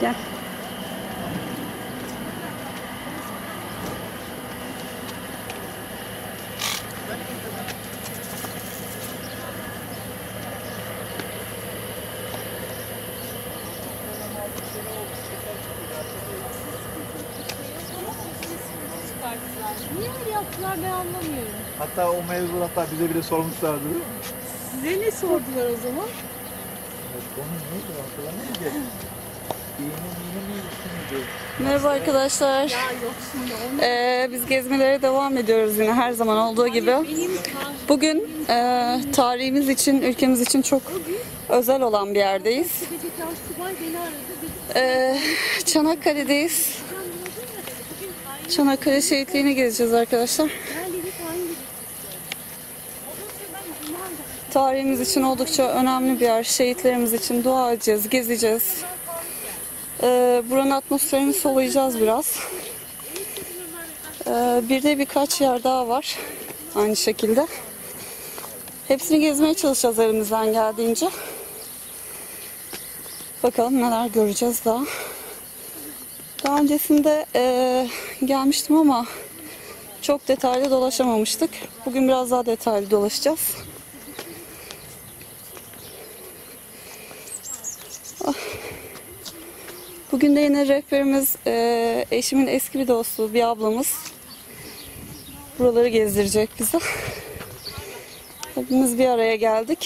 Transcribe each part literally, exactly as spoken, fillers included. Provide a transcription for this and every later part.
Gel. Niye öyle yaptılar ben anlamıyorum. Hatta o mevzu hatta bize bile sormuşlardı değil mi? Size ne sordular o zaman? Evet, onun neydi hatırlamıyorum ki. İğne iğne mi üstünüydü? Merhaba arkadaşlar. Ya yok şimdi onu. Ee, biz gezmelere devam ediyoruz yine her zaman olduğu gibi. Benim Bugün e, tarihimiz için, ülkemiz için çok özel olan bir yerdeyiz. gece subay beni aradı. Dedi, Ee, Çanakkale'deyiz. Çanakkale şehitliğini gezeceğiz arkadaşlar. ben dedi hangi Tarihimiz için oldukça önemli bir yer. Şehitlerimiz için dua edeceğiz, gezeceğiz. Ee, buranın atmosferini soluyacağız biraz. Ee, bir de birkaç yer daha var. Aynı şekilde. Hepsini gezmeye çalışacağız elimizden geldiğince. Bakalım neler göreceğiz daha. Daha öncesinde e, gelmiştim ama çok detaylı dolaşamamıştık. Bugün biraz daha detaylı dolaşacağız. Bugün de yine rehberimiz e, eşimin eski bir dostu, bir ablamız. Buraları gezdirecek bize. Hepimiz bir araya geldik.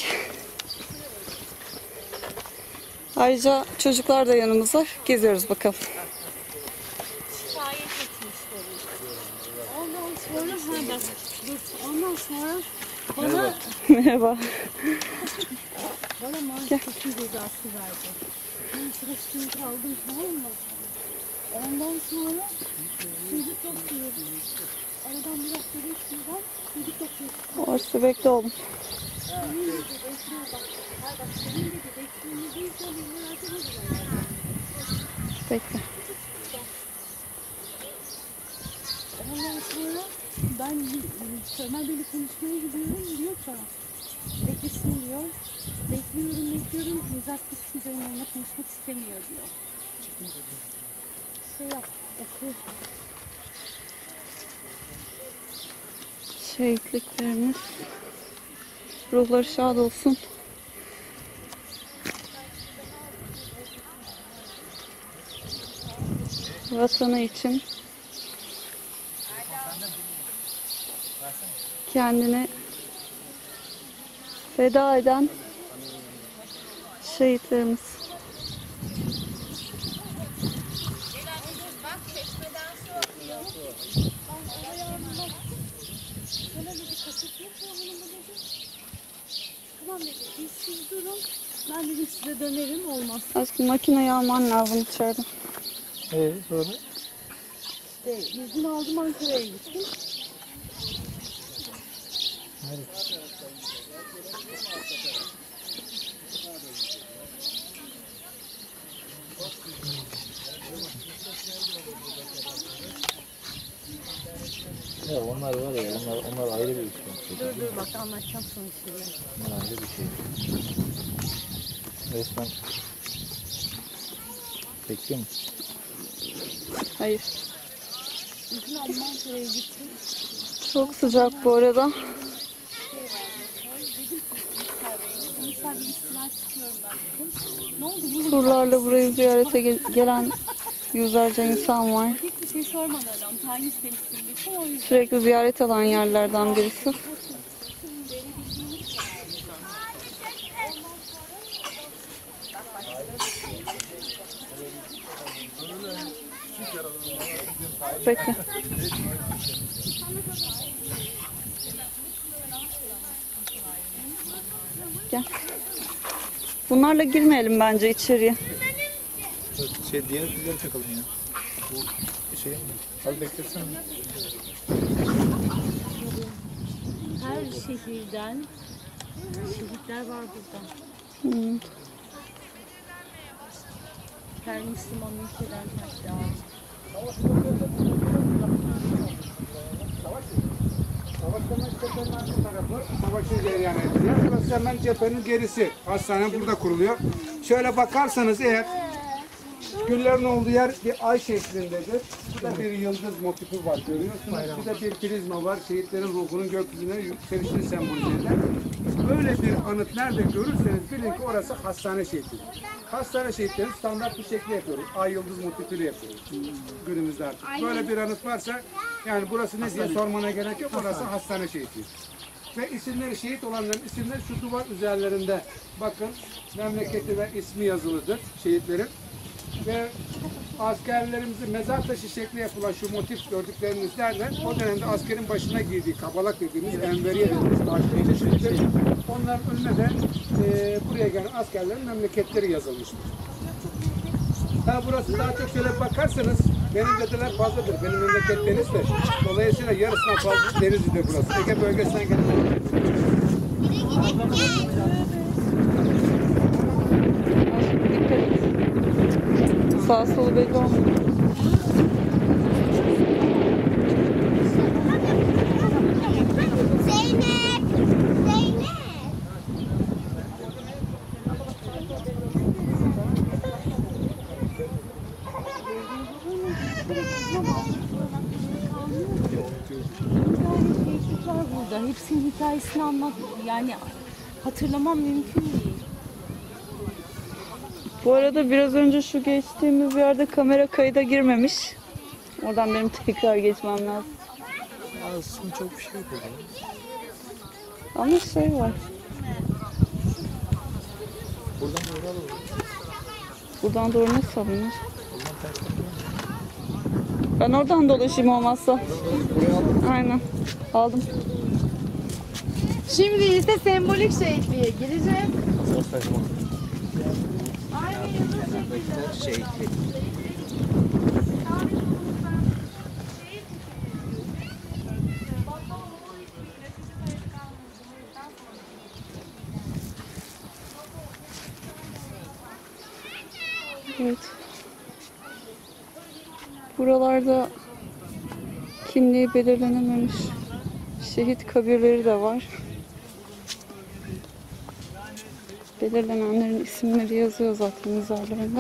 Ayrıca çocuklar da yanımızda. Geziyoruz bakalım. şikayet etmişler. Ondan sonra ha bak dur ondan sonra bana Merhaba. bana mantıksız cezası verdi. Ben sırasını kaldım tamam mı? Ondan sonra çocuk topluyorum. Aradan biraz geçmeden çocuk topluyorum. Orası bekle oğlum. Senin de bekliyor bak. Hayır bak senin de bekliyor değil sanırım. Bekle. Ondan sonra ben Ömer Bey'le konuşmaya gidiyorum diyor ki beklesin diyor. Bekliyorum bekliyorum. Nezahat Kısıcı'nın yanına konuşmak istemiyor diyor. Şey yap oku. Şehitliklerimiz. Ruhları şad olsun. Vatanı için kendini feda eden şehitlerimiz. Tamam dedi. Biz siz durun. Ben dedim size dönerim olmaz. Aşkım makineyi alman lazım içeride. Ee, sonra? İşte izin aldım Ankara'ya gittim. Evet. Ya onlar var ya, onlar, onlar ayrı bir iş. Dur dur bak anlatacağım sonuçları. Onlar ayrı bir şey. Resmen bekliyor musun? Hayır. İzin aldım Ankara'ya gittim. Çok sıcak bu arada. Mesela bir istilah çıkıyorum ben dedim. Ne oldu bu? Turlarla burayı ziyarete gel- gelen yüzlerce insan var. Hiçbir şey sormadan adam. Hangi istemişsin? O yüzden. Sürekli ziyaret alan yerlerden birisi. Bekle. Gel. Bunlarla girmeyelim bence içeriye. Şey diğer bizleri çakalım ya. Bu şey mi? Hadi beklersene. Her şehirden şehitler var burada. Hmm. Her Müslüman ülkeden hatta. Savaşın cereyan ediliyor. Burası hemen cephenin gerisi. Hastane burada kuruluyor. Şöyle bakarsanız eğer Güllerin olduğu yer bir ay şeklindedir. Bu da bir yıldız motifi var görüyorsunuz. Bir de bir prizma var. Şehitlerin ruhunun gökyüzüne yükselişini sembolize eder. Böyle bir anıt nerede görürseniz bilin ki orası hastane şehitleri. Hastane şehitleri standart bir şekli yapıyoruz. Ay yıldız motifiyle yapıyoruz günümüzde artık. Böyle bir anıt varsa yani burası ne diye sormana gerek yok. Orası hastane şehiti. Ve isimleri şehit olanların isimleri şu duvar üzerlerinde bakın memleketi ve ismi yazılıdır şehitlerin. Ve askerlerimizin mezar taşı şekli yapılan şu motif gördükleriniz nereden? O dönemde askerin başına giydiği kabalak dediğimiz enveriye dediğimiz taşlı çeşitlidir. Onların önüne de e, buraya gelen askerlerin memleketleri yazılmıştır. Ha, burası daha çok şöyle bakarsanız benim dedeler fazladır. Benim memleket Denizli. Dolayısıyla yarısından fazla Denizli'dir burası. Ege bölgesinden gelen. Dikkat et. Sağ solu belli olmuyor. Zeynep! Zeynep! Var burada. Hepsinin hikayesini anlat. Yani hatırlamam mümkün değil. Bu arada biraz önce şu geçtiğimiz yerde kamera kayda girmemiş. Oradan benim tekrar geçmem lazım. Aslında çok bir şey yok orada. Ama şey var. Buradan doğru alalım. Buradan doğru nasıl alınır? Buradan tersten dönüyor. Ben oradan dolaşayım olmazsa. Buraya alalım. Aynen. Aldım. Şimdi ise sembolik şehitliğe gireceğim. Evet. Buralarda kimliği belirlenememiş şehit kabirleri de var. Belirlenenlerin isimleri yazıyor zaten mezarlarında.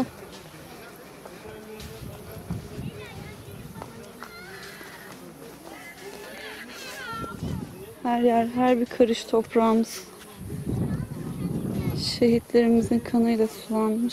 Her yer, her bir karış toprağımız şehitlerimizin kanıyla sulanmış.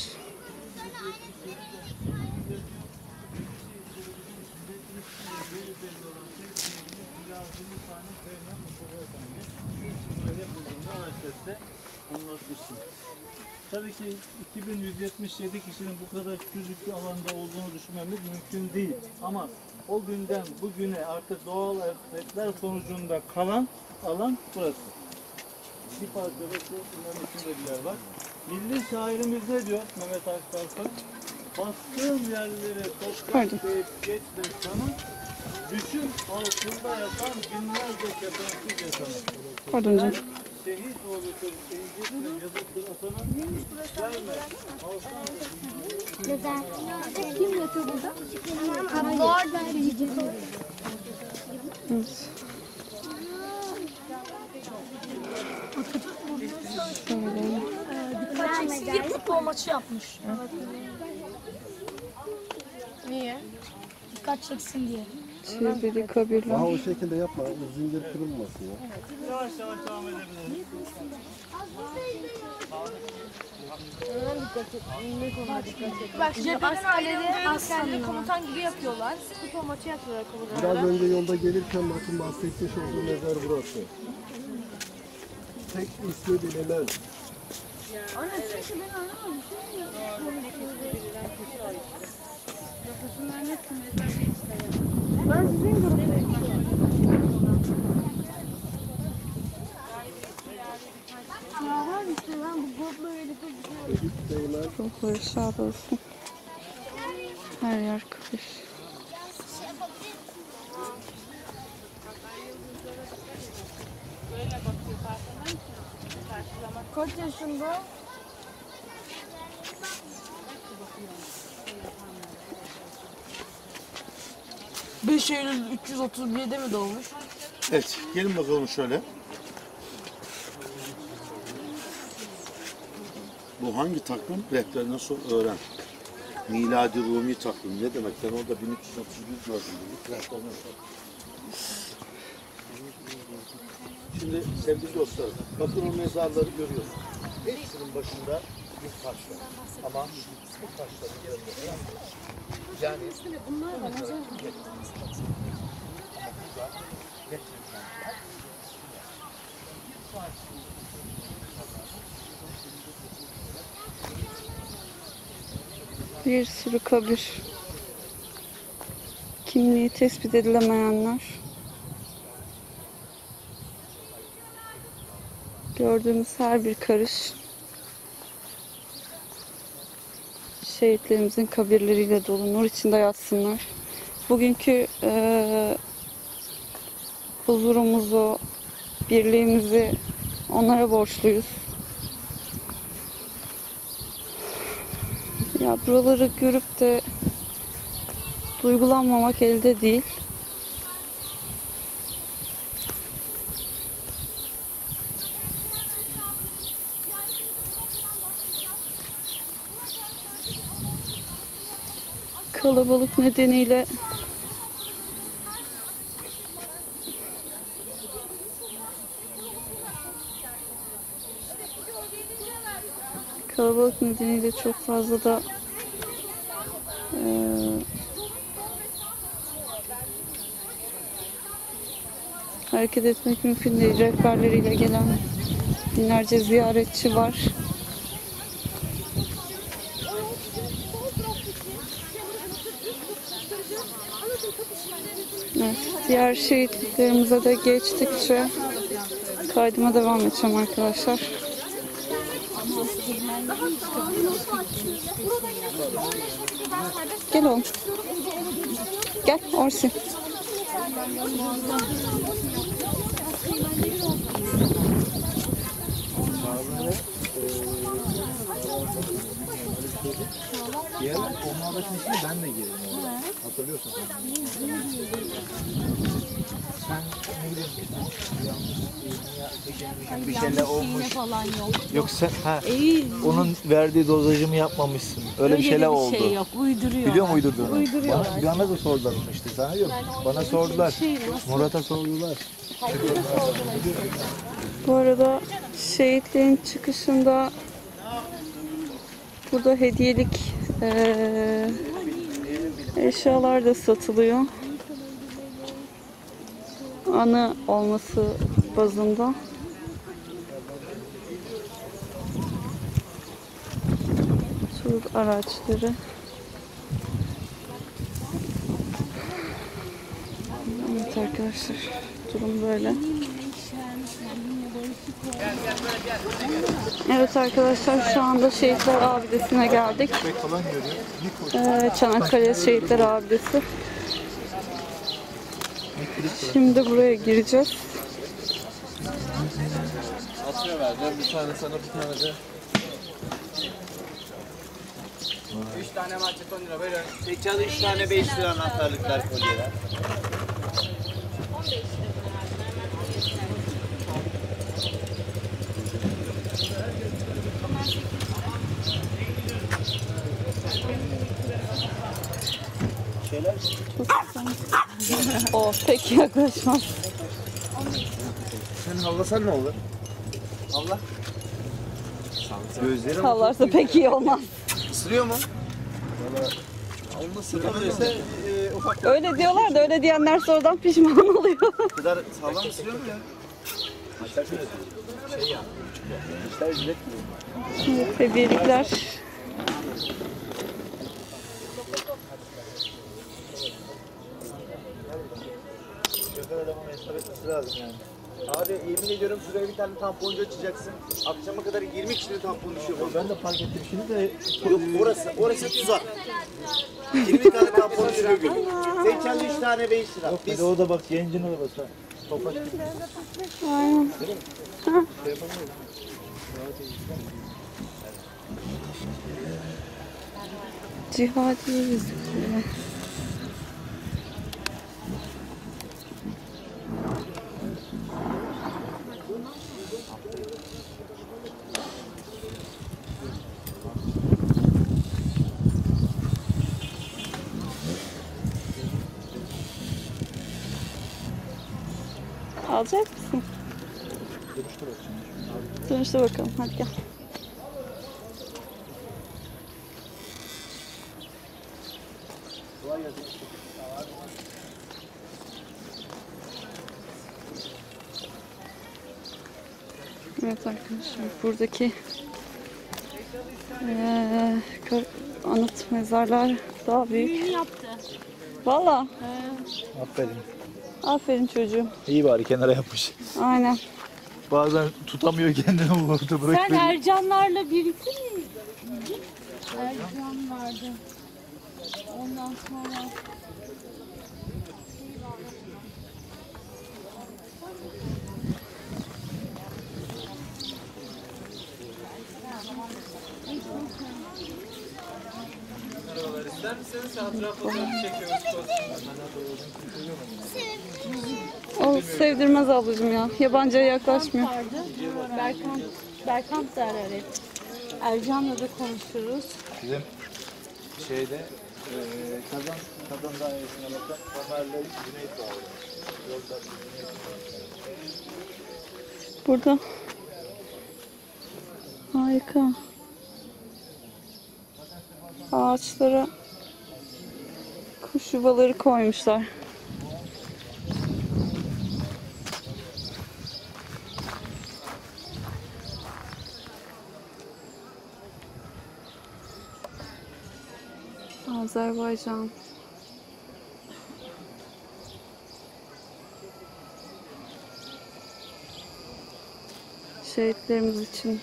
Anlatmışsın. Tabii ki iki bin yüz yetmiş yedi kişinin bu kadar küçücük bir alanda olduğunu düşünmemiz mümkün değil. Ama o günden bugüne artık doğal afetler sonucunda kalan alan burası. Bir parça da şu bunların içinde bir yer var. Milli şairimiz ne diyor Mehmet Aktaş'ın? Bastığım yerleri Pardon. toprak deyip geç de sana, düşün altında yatan binlerce kefensiz yaşanır. Pardon canım. Şehit oluşur, incitme, yazıktır atana. Gelme, alsan Kim yatıyor burada? Kaplar da şehit. Evet. Dikkat çeksin diye futbol maçı yapmış. Niye? Dikkat çeksin diye. Çevreli kabirler. Daha o şekilde yapma, zincir kırılmasın ya. yavaş yavaş devam edebiliriz. Bak cepheden ailede askerleri komutan gibi yapıyorlar. Futbol maçı yapıyorlar komutanlara. Biraz önce yolda gelirken bakın bahsetmiş olduğum mezar burası. Tek ismi bilinen. Değmen. Ruhları şad olsun. Her yer kabir. Kaç yaşında? beş Eylül üç yüz otuz bir'de mi doğmuş? Evet, gelin bakalım şöyle. Bu hangi takvim? Rehber nasıl öğren? Miladi Rumi takvim ne demek? Ben orada bin üç yüz otuz bir gördüm. Şimdi sevgili dostlar, bakın o mezarları görüyorsunuz. Hepsinin başında bir taş var. Ama bu taşların yanında yani bunlar da mezar Bir sürü kabir. Kimliği tespit edilemeyenler. Gördüğümüz her bir karış şehitlerimizin kabirleriyle dolu. Nur içinde yatsınlar. Bugünkü e, huzurumuzu, birliğimizi onlara borçluyuz. Ya buraları görüp de duygulanmamak elde değil. Kalabalık nedeniyle kalabalık nedeniyle çok fazla da e, hareket etmek mümkün değil. Rehberleriyle gelen binlerce ziyaretçi var. Evet, diğer şehitliklerimize de geçtikçe kaydıma devam edeceğim arkadaşlar. Gel oğlum. Gel Orsi. Diğer o muhabbetin içine ben de girdim orada. Hatırlıyorsun sen. Sen ne bileyim bir şeyler olmuş. falan yok. Yok sen ha İyi. onun verdiği dozajımı yapmamışsın. Öyle, bir şeyler oldu. Şey yok, uyduruyor. Biliyor musun uydurduğunu? Uyduruyorlar. Bana, bir anda da sordular bunu işte. Sana yok. Bana sordular. Şey, Murat'a sordular. Bu arada şehitlerin çıkışında burada hediyelik eee, eşyalar da satılıyor. Anı olması bazında. Tur araçları. Evet arkadaşlar, durum böyle. Evet arkadaşlar, şu anda Şehitler Abidesi'ne geldik. Ee, Çanakkale Şehitler Abidesi. Şimdi buraya gireceğiz. Atıyor vereceğim. Bir tane sana bir tane de. üç tane market on lira böyle. Seçalı üç tane beş lira anahtarlıklar kolyeler. Şeyler. Oh, pek yaklaşmaz. Sen havlasan ne olur? Havla. Gözleri Sallarsa pek iyi olmaz. ısırıyor mu? Valla onu ısırıyorsa e, ufak Öyle diyorlar da öyle diyenler sonradan pişman oluyor. kadar sağlam ısırıyor mu ya? Şey ya. İşler jilet gibi. Evet, hediyelikler. Şoför adamın hesap etmesi lazım yani. Abi yemin ediyorum şuraya bir tane tamponcu açacaksın. Akşama kadar yirmi kişinin tamponu düşüyor. Ben de fark ettim şimdi de. Yok orası, orası tuzak. yirmi tane tampon düşüyor gün. Sen kendi üç tane beş lira. Yok biz... orada bak gencin orada. Topaç gibi. Aynen. Ha. Cihadi yüzükleri. Alacak mısın? Dönüşte bakalım. Hadi gel. Evet arkadaşlar, buradaki eee, kö- anıt mezarlar daha büyük. Düğün yaptı. Valla. Aferin. Aferin çocuğum. İyi bari kenara yapmış. Aynen. Bazen tutamıyor kendini orada bırak. Sen Ercanlarla birlikte mi? Ercan vardı. Ondan sonra İster misiniz? Hatıra fotoğrafı çekiyoruz. O sevdirmez ablacığım ya. Yabancıya yaklaşmıyor. vardı. Berkant, Berkant der evet. Ercan'la da konuşuruz. Bizim şeyde eee kazan kazan dairesine bakan Ömer'le Cüneyt var. Yolda Cüneyt var. Burada. Harika. Ağaçlara kuş yuvaları koymuşlar. Azerbaycan. Şehitlerimiz için.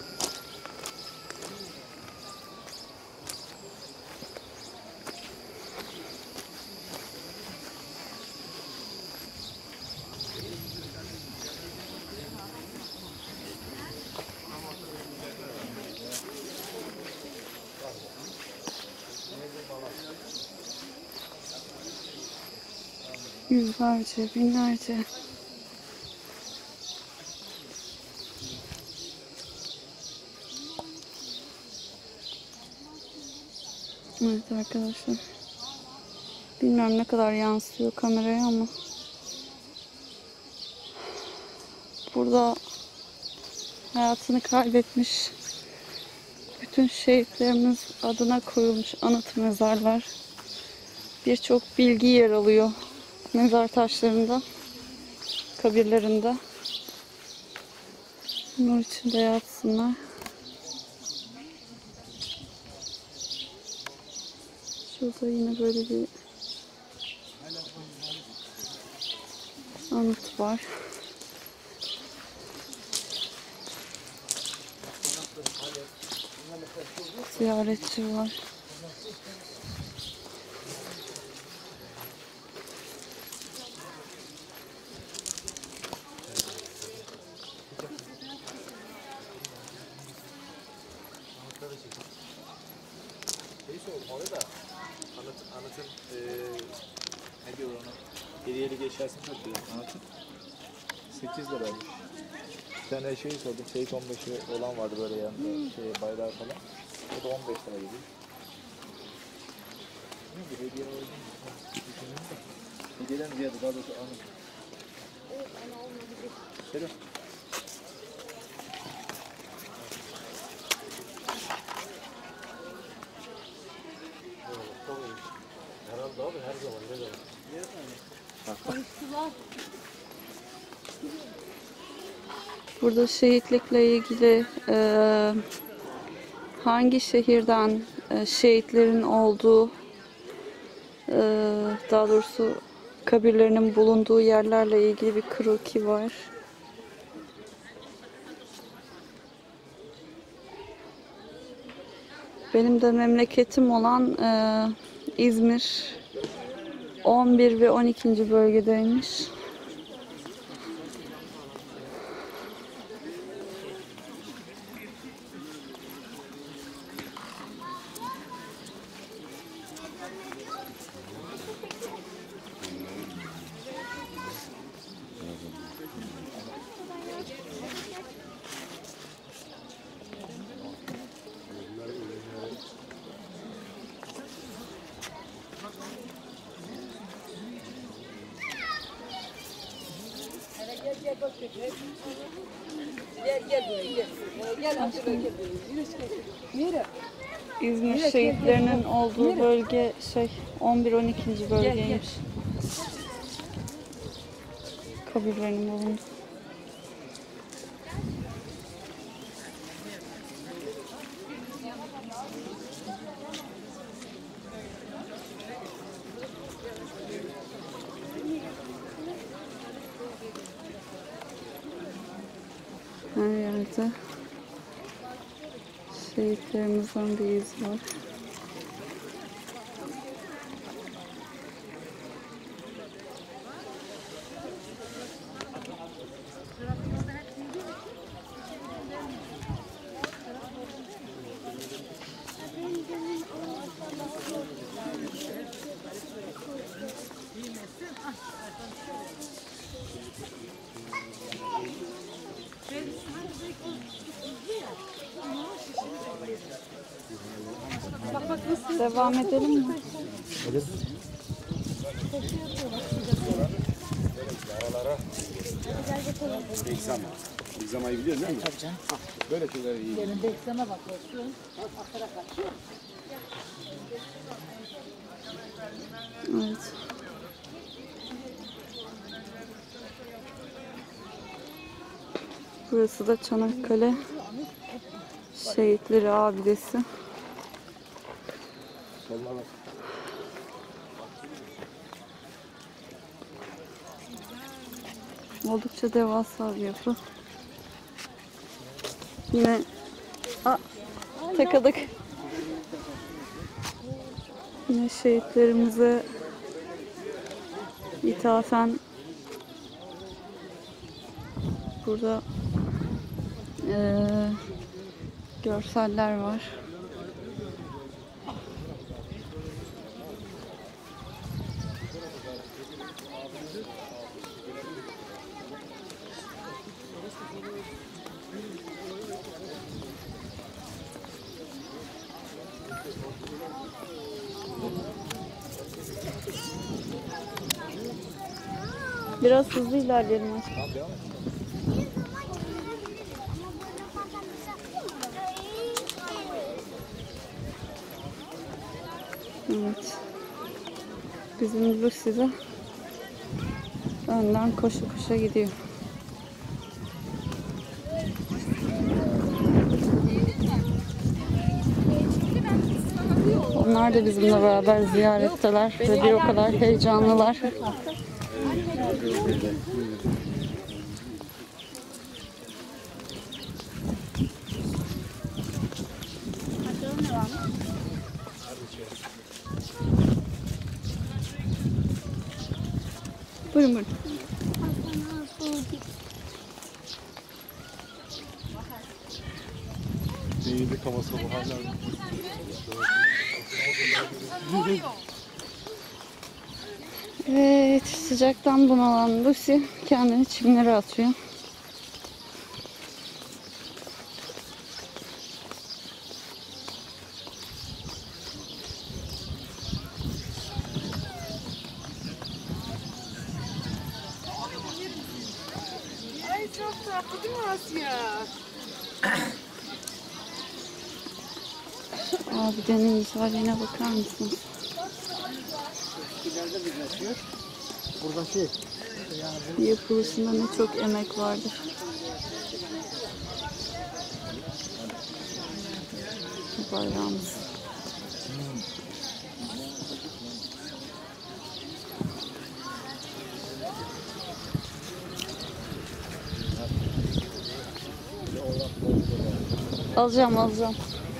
Yüzlerce, binlerce. Evet arkadaşlar. Bilmiyorum ne kadar yansıyor kameraya ama burada hayatını kaybetmiş bütün şehitlerimiz adına koyulmuş anıt mezarlar. Birçok bilgi yer alıyor mezar taşlarında, kabirlerinde. Nur içinde yatsınlar. Şurada yine böyle bir anıt var. Ziyaretçi var. Şeyi sordum orada da anıtın, anıtın eee ne diyorlar ona? Hediyelik eşyasını satıyor anıtın. sekiz liraymış. Bir tane şey sordum. Seyit on beşi olan vardı böyle yanında şey bayrağı falan. O da on beş lira gibi. Ne bu hediye var mı? Hediyeden ziyade daha doğrusu anıt. Evet ana olmadı. Şöyle. Herhalde abi her zaman ne zaman. Burada şehitlikle ilgili e, hangi şehirden e, şehitlerin olduğu, e, daha doğrusu kabirlerinin bulunduğu yerlerle ilgili bir kroki var. Benim de memleketim olan e, İzmir on bir ve on ikinci bölgedeymiş. İzmir şehitlerinin olduğu bölge şey on bir on ikinci bölgeymiş. Kabirlerinin bulunduğu. Her yerde şehitlerimizden bir iz var. Devam edelim mi? Evet. Egzama. Egzamayı biliyorsun değil mi? Tabii canım. Böyle şeyler iyi. Yerinde egzama bak olsun. Atarak açıyor. Evet. Burası da Çanakkale Şehitleri Abidesi. Oldukça devasa bir yapı. Yine a, takıldık. Yine şehitlerimize ithafen burada e, görseller var. Biraz hızlı ilerleyelim aşkım. Evet. Bizim Lucy de önden koşu koşa gidiyor. Onlar da bizimle beraber ziyaretteler ve bir o kadar heyecanlılar. Buyurun buyurun. İyilik havası bu hala. Evet, sıcaktan bunalan Lucy kendini çimlere atıyor. Ay çok tatlı değil mi Asya? Abidenin güzelliğine bakar mısınız? Burada şey. Yapılışında ne çok emek vardır. Bu bayrağımız. Alacağım, alacağım.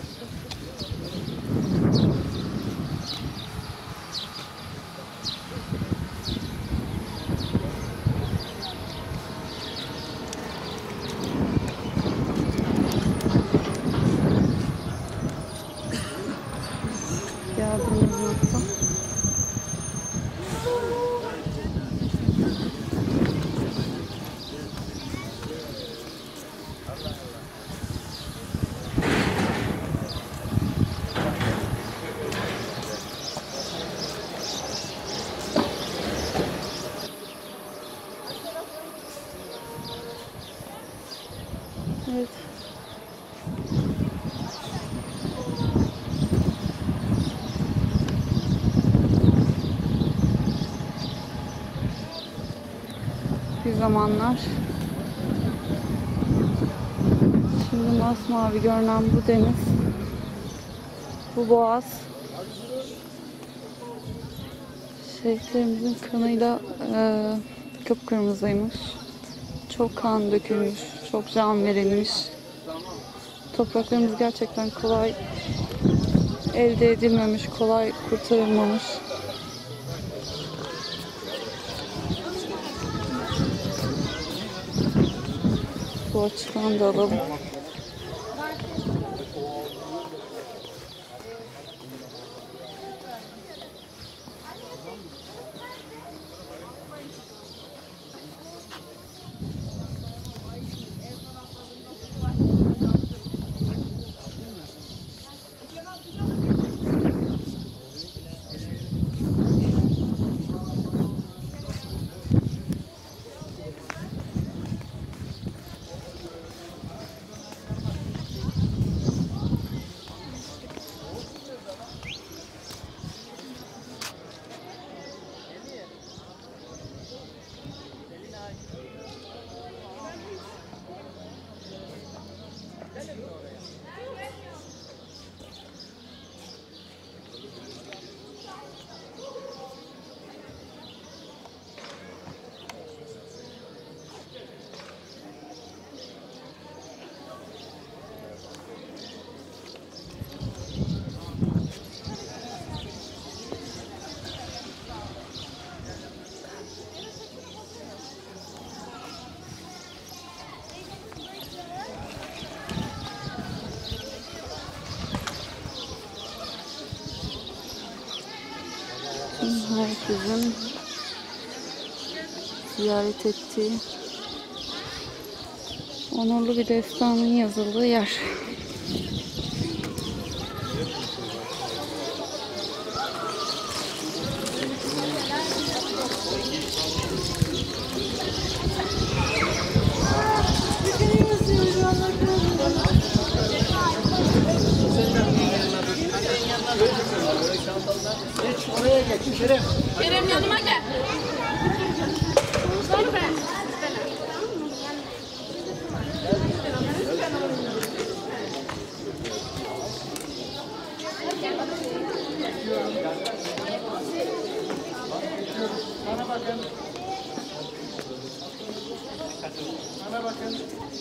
Geldiğimiz nokta. zamanlar. Şimdi masmavi görünen bu deniz, bu boğaz, şehitlerimizin kanıyla e, kıpkırmızıymış. Çok kan dökülmüş, çok can verilmiş. Topraklarımız gerçekten kolay elde edilmemiş, kolay kurtarılmamış. Bu açıdan da alalım. Herkesin ziyaret ettiği onurlu bir destanın yazıldığı yer. Oraya geç Kerem. Kerem yanıma gel. Bana bakın. Bana bakın.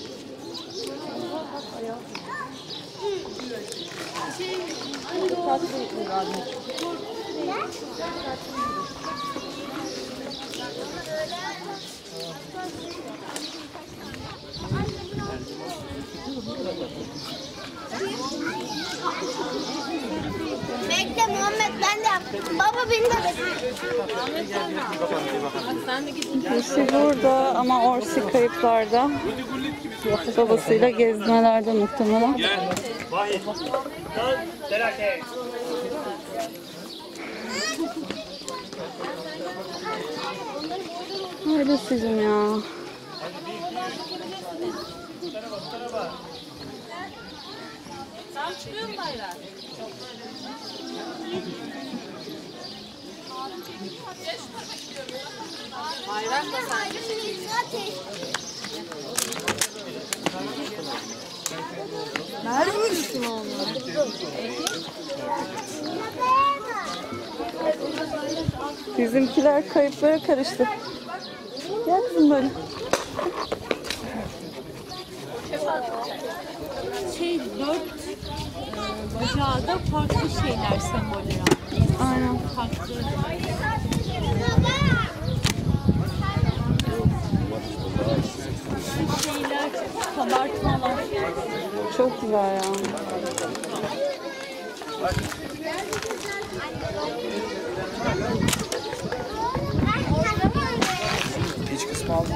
Bekle Muhammed, ben de yaptım. Baba beni de bekle. Orsi burada ama Orsi kayıplarda. Babasıyla gezmelerde muhtemelen. Öyle sizin ya. Tam çıkıyor mu bayrak? Bayrak da sanki. Neredesin oğlum? Bizimkiler kayıplara karıştı. Gel kızım böyle. Şey dört e, bacağı da farklı şeyler semboller almış. Aynen. Farklı şeyler, kabartmalar. Çok güzel ya. İç kısmı aldım.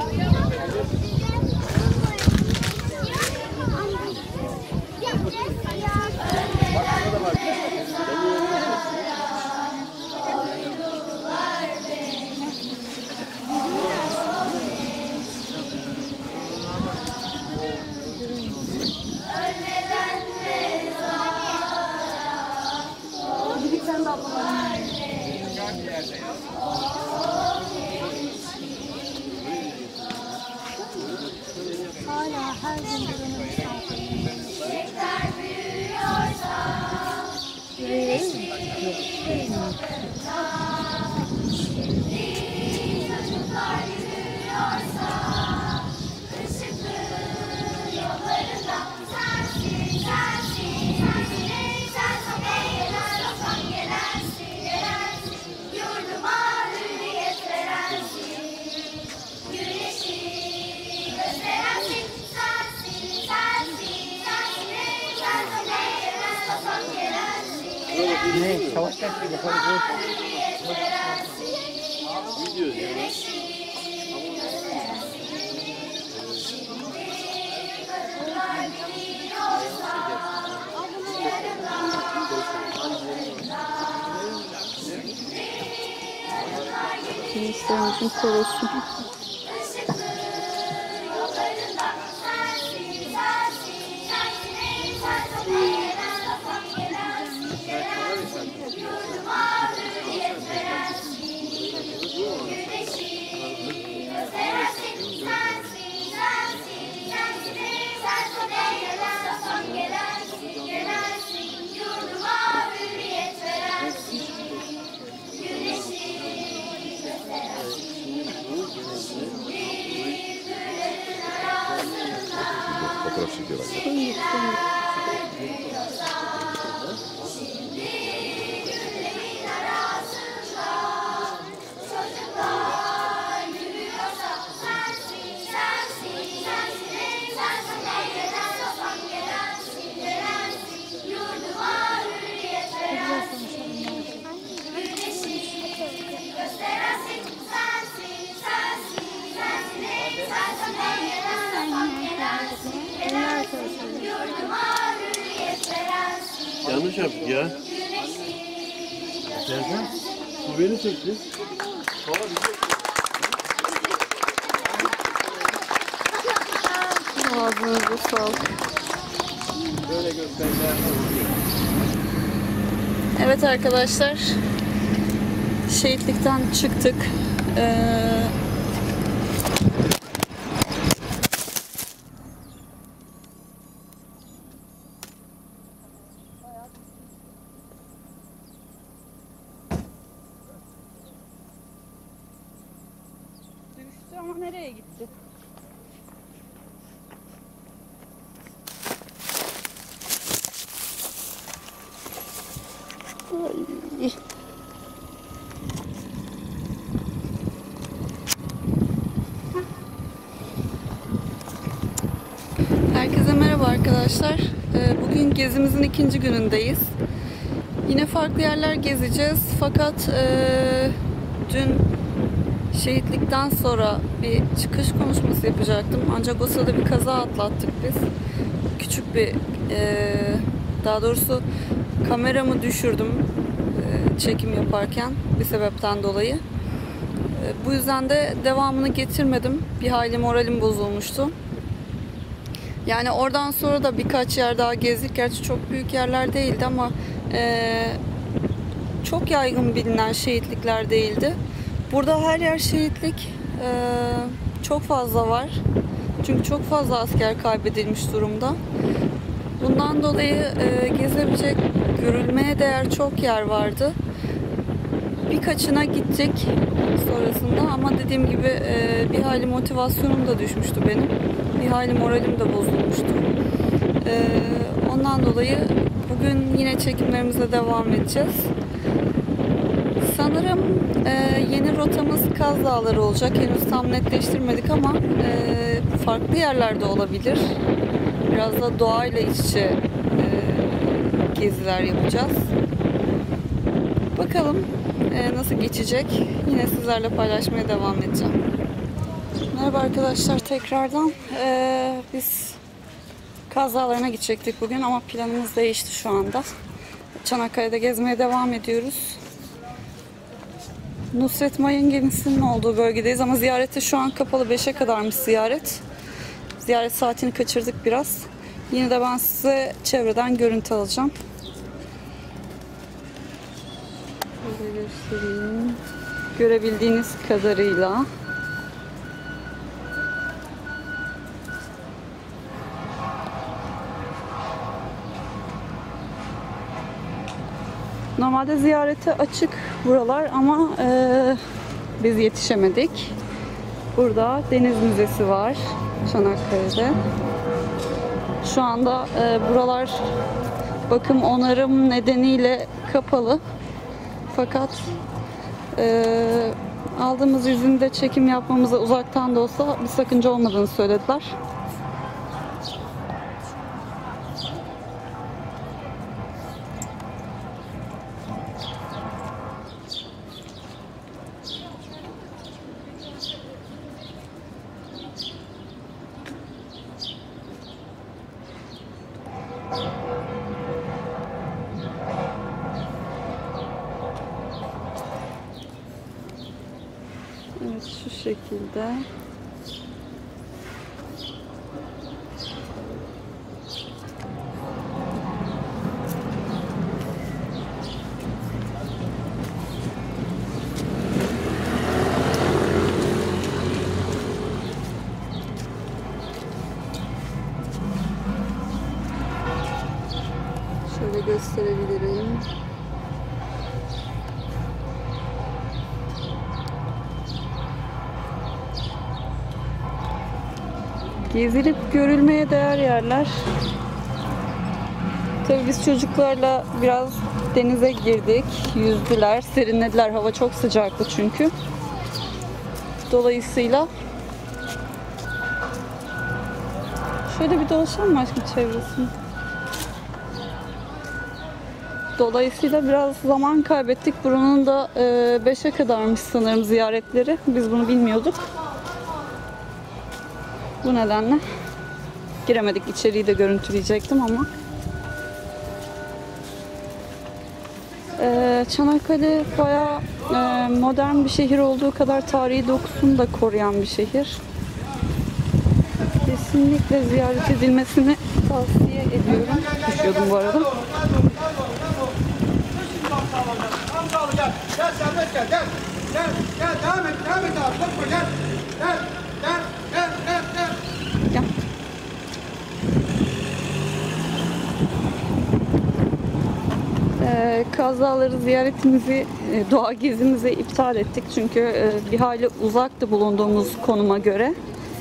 Ne? Savaş tekniği bakalım. Gidiyoruz yani. Gençlerimizin korosu. Fotoğraf çekiyorlar. Yanlış yaptık ya. Serkan, bu beni çekti. Ağzınıza sağlık. Böyle göstereceğim. Evet arkadaşlar, şehitlikten çıktık. Ee, Düştü ama nereye gitti? Ay. Herkese merhaba arkadaşlar. Ee, Bugün gezimizin ikinci günündeyiz. Yine farklı yerler gezeceğiz. Fakat e, dün şehitlikten sonra bir çıkış konuşması yapacaktım. Ancak o sırada bir kaza atlattık biz. Küçük bir, e, daha doğrusu kameramı düşürdüm e, çekim yaparken bir sebepten dolayı. E, bu yüzden de devamını getirmedim. Bir hayli moralim bozulmuştu. Yani oradan sonra da birkaç yer daha gezdik. Gerçi çok büyük yerler değildi ama e, çok yaygın bilinen şehitlikler değildi. Burada her yer şehitlik. E, çok fazla var. Çünkü çok fazla asker kaybedilmiş durumda. Bundan dolayı e, gezebilecek, görülmeye değer çok yer vardı. Birkaçına gittik sonrasında ama dediğim gibi e, bir hayli motivasyonum da düşmüştü benim. Bir hayli moralim de bozulmuştu. E, ondan dolayı bugün yine çekimlerimize devam edeceğiz. Sanırım e, yeni rotamız Kaz Dağları olacak. Henüz tam netleştirmedik ama e, farklı yerlerde olabilir. Biraz da doğayla iç içe e, geziler yapacağız. Bakalım e, nasıl geçecek. Yine sizlerle paylaşmaya devam edeceğim. Merhaba arkadaşlar tekrardan. E, biz Kaz Dağları'na gidecektik bugün ama planımız değişti şu anda. Çanakkale'de gezmeye devam ediyoruz. Nusret Mayıngenisi'nin olduğu bölgedeyiz ama ziyarete şu an kapalı. beşe kadarmış ziyaret. Ziyaret saatini kaçırdık biraz. Yine de ben size çevreden görüntü alacağım. Şöyle göstereyim. Görebildiğiniz kadarıyla. Normalde ziyarete açık buralar ama e, biz yetişemedik. Burada Deniz Müzesi var Çanakkale'de. Şu anda e, buralar bakım onarım nedeniyle kapalı. Fakat e, aldığımız izinde çekim yapmamıza uzaktan da olsa bir sakınca olmadığını söylediler. Evet, şu şekilde. Şöyle gösterebilirim. Gezilip görülmeye değer yerler. Tabii biz çocuklarla biraz denize girdik, yüzdüler, serinlediler. Hava çok sıcaktı çünkü. Dolayısıyla şöyle bir dolaşalım mı aşkım çevresini? Dolayısıyla biraz zaman kaybettik. Buranın da beşe kadarmış sanırım ziyaretleri. Biz bunu bilmiyorduk. Bu nedenle giremedik. İçeriği de görüntüleyecektim ama. Ee, Çanakkale bayağı e, modern bir şehir olduğu kadar tarihi dokusunu da koruyan bir şehir. Kesinlikle ziyaret edilmesini tavsiye ediyorum. Düşüyordum bu arada. Gel, gel serbest gel, gel. Gel, gel, devam et, devam et abi, korkma gel. Gel, gel, gel, gel, gel. Gel. Ee, Kaz Dağları ziyaretimizi, e, doğa gezimizi iptal ettik. Çünkü e, bir hayli uzaktı bulunduğumuz konuma göre.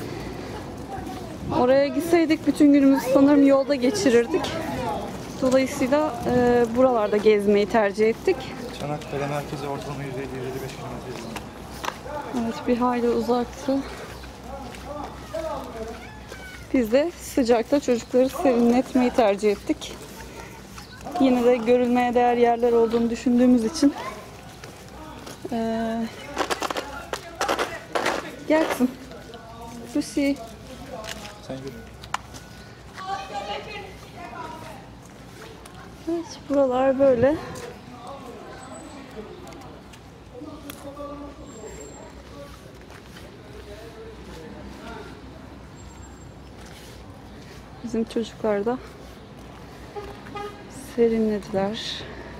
Oraya gitseydik bütün günümüzü sanırım yolda geçirirdik. Dolayısıyla e, buralarda gezmeyi tercih ettik. Çanakkale merkezi ortalama yüz elli yüz elli beş kilometre. Evet, bir hayli uzaktı. Biz de sıcakta çocukları serinletmeyi tercih ettik. Yine de görülmeye değer yerler olduğunu düşündüğümüz için ee, gelsin. Lucy. Sen gör. Evet, buralar böyle. Bizim çocuklar da serinlediler.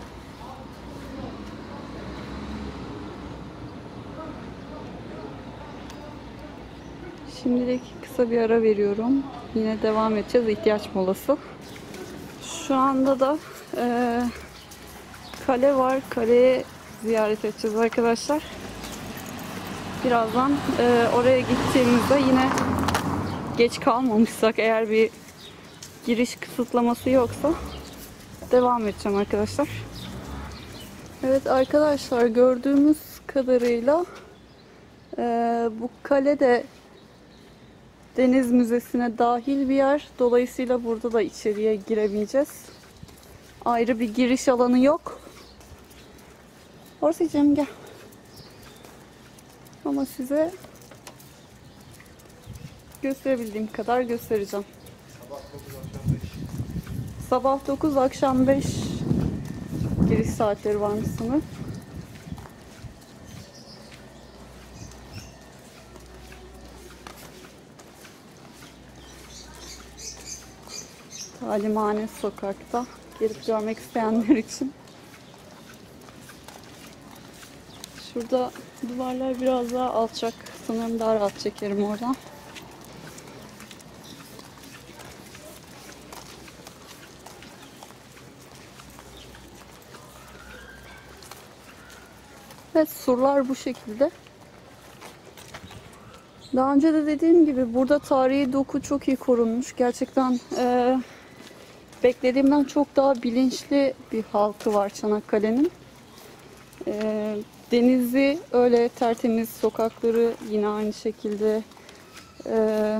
Şimdilik kısa bir ara veriyorum. Yine devam edeceğiz. İhtiyaç molası. Şu anda da e, kale var. Kaleye ziyaret edeceğiz arkadaşlar. Birazdan e, oraya gittiğimizde yine geç kalmamışsak, eğer bir giriş kısıtlaması yoksa devam edeceğim arkadaşlar. Evet arkadaşlar, gördüğümüz kadarıyla e, bu kale de Deniz Müzesi'ne dahil bir yer. Dolayısıyla burada da içeriye giremeyeceğiz. Ayrı bir giriş alanı yok. Orsi'cim gel. Ama size gösterebildiğim kadar göstereceğim. Sabah dokuz, akşam beş giriş saatleri varmış sanırım. Talimhane sokakta, gelip görmek isteyenler için. Şurada duvarlar biraz daha alçak. Sanırım daha rahat çekerim oradan. Evet, surlar bu şekilde. Daha önce de dediğim gibi burada tarihi doku çok iyi korunmuş. Gerçekten e, beklediğimden çok daha bilinçli bir halkı var Çanakkale'nin. E, denizi öyle tertemiz, sokakları yine aynı şekilde. E,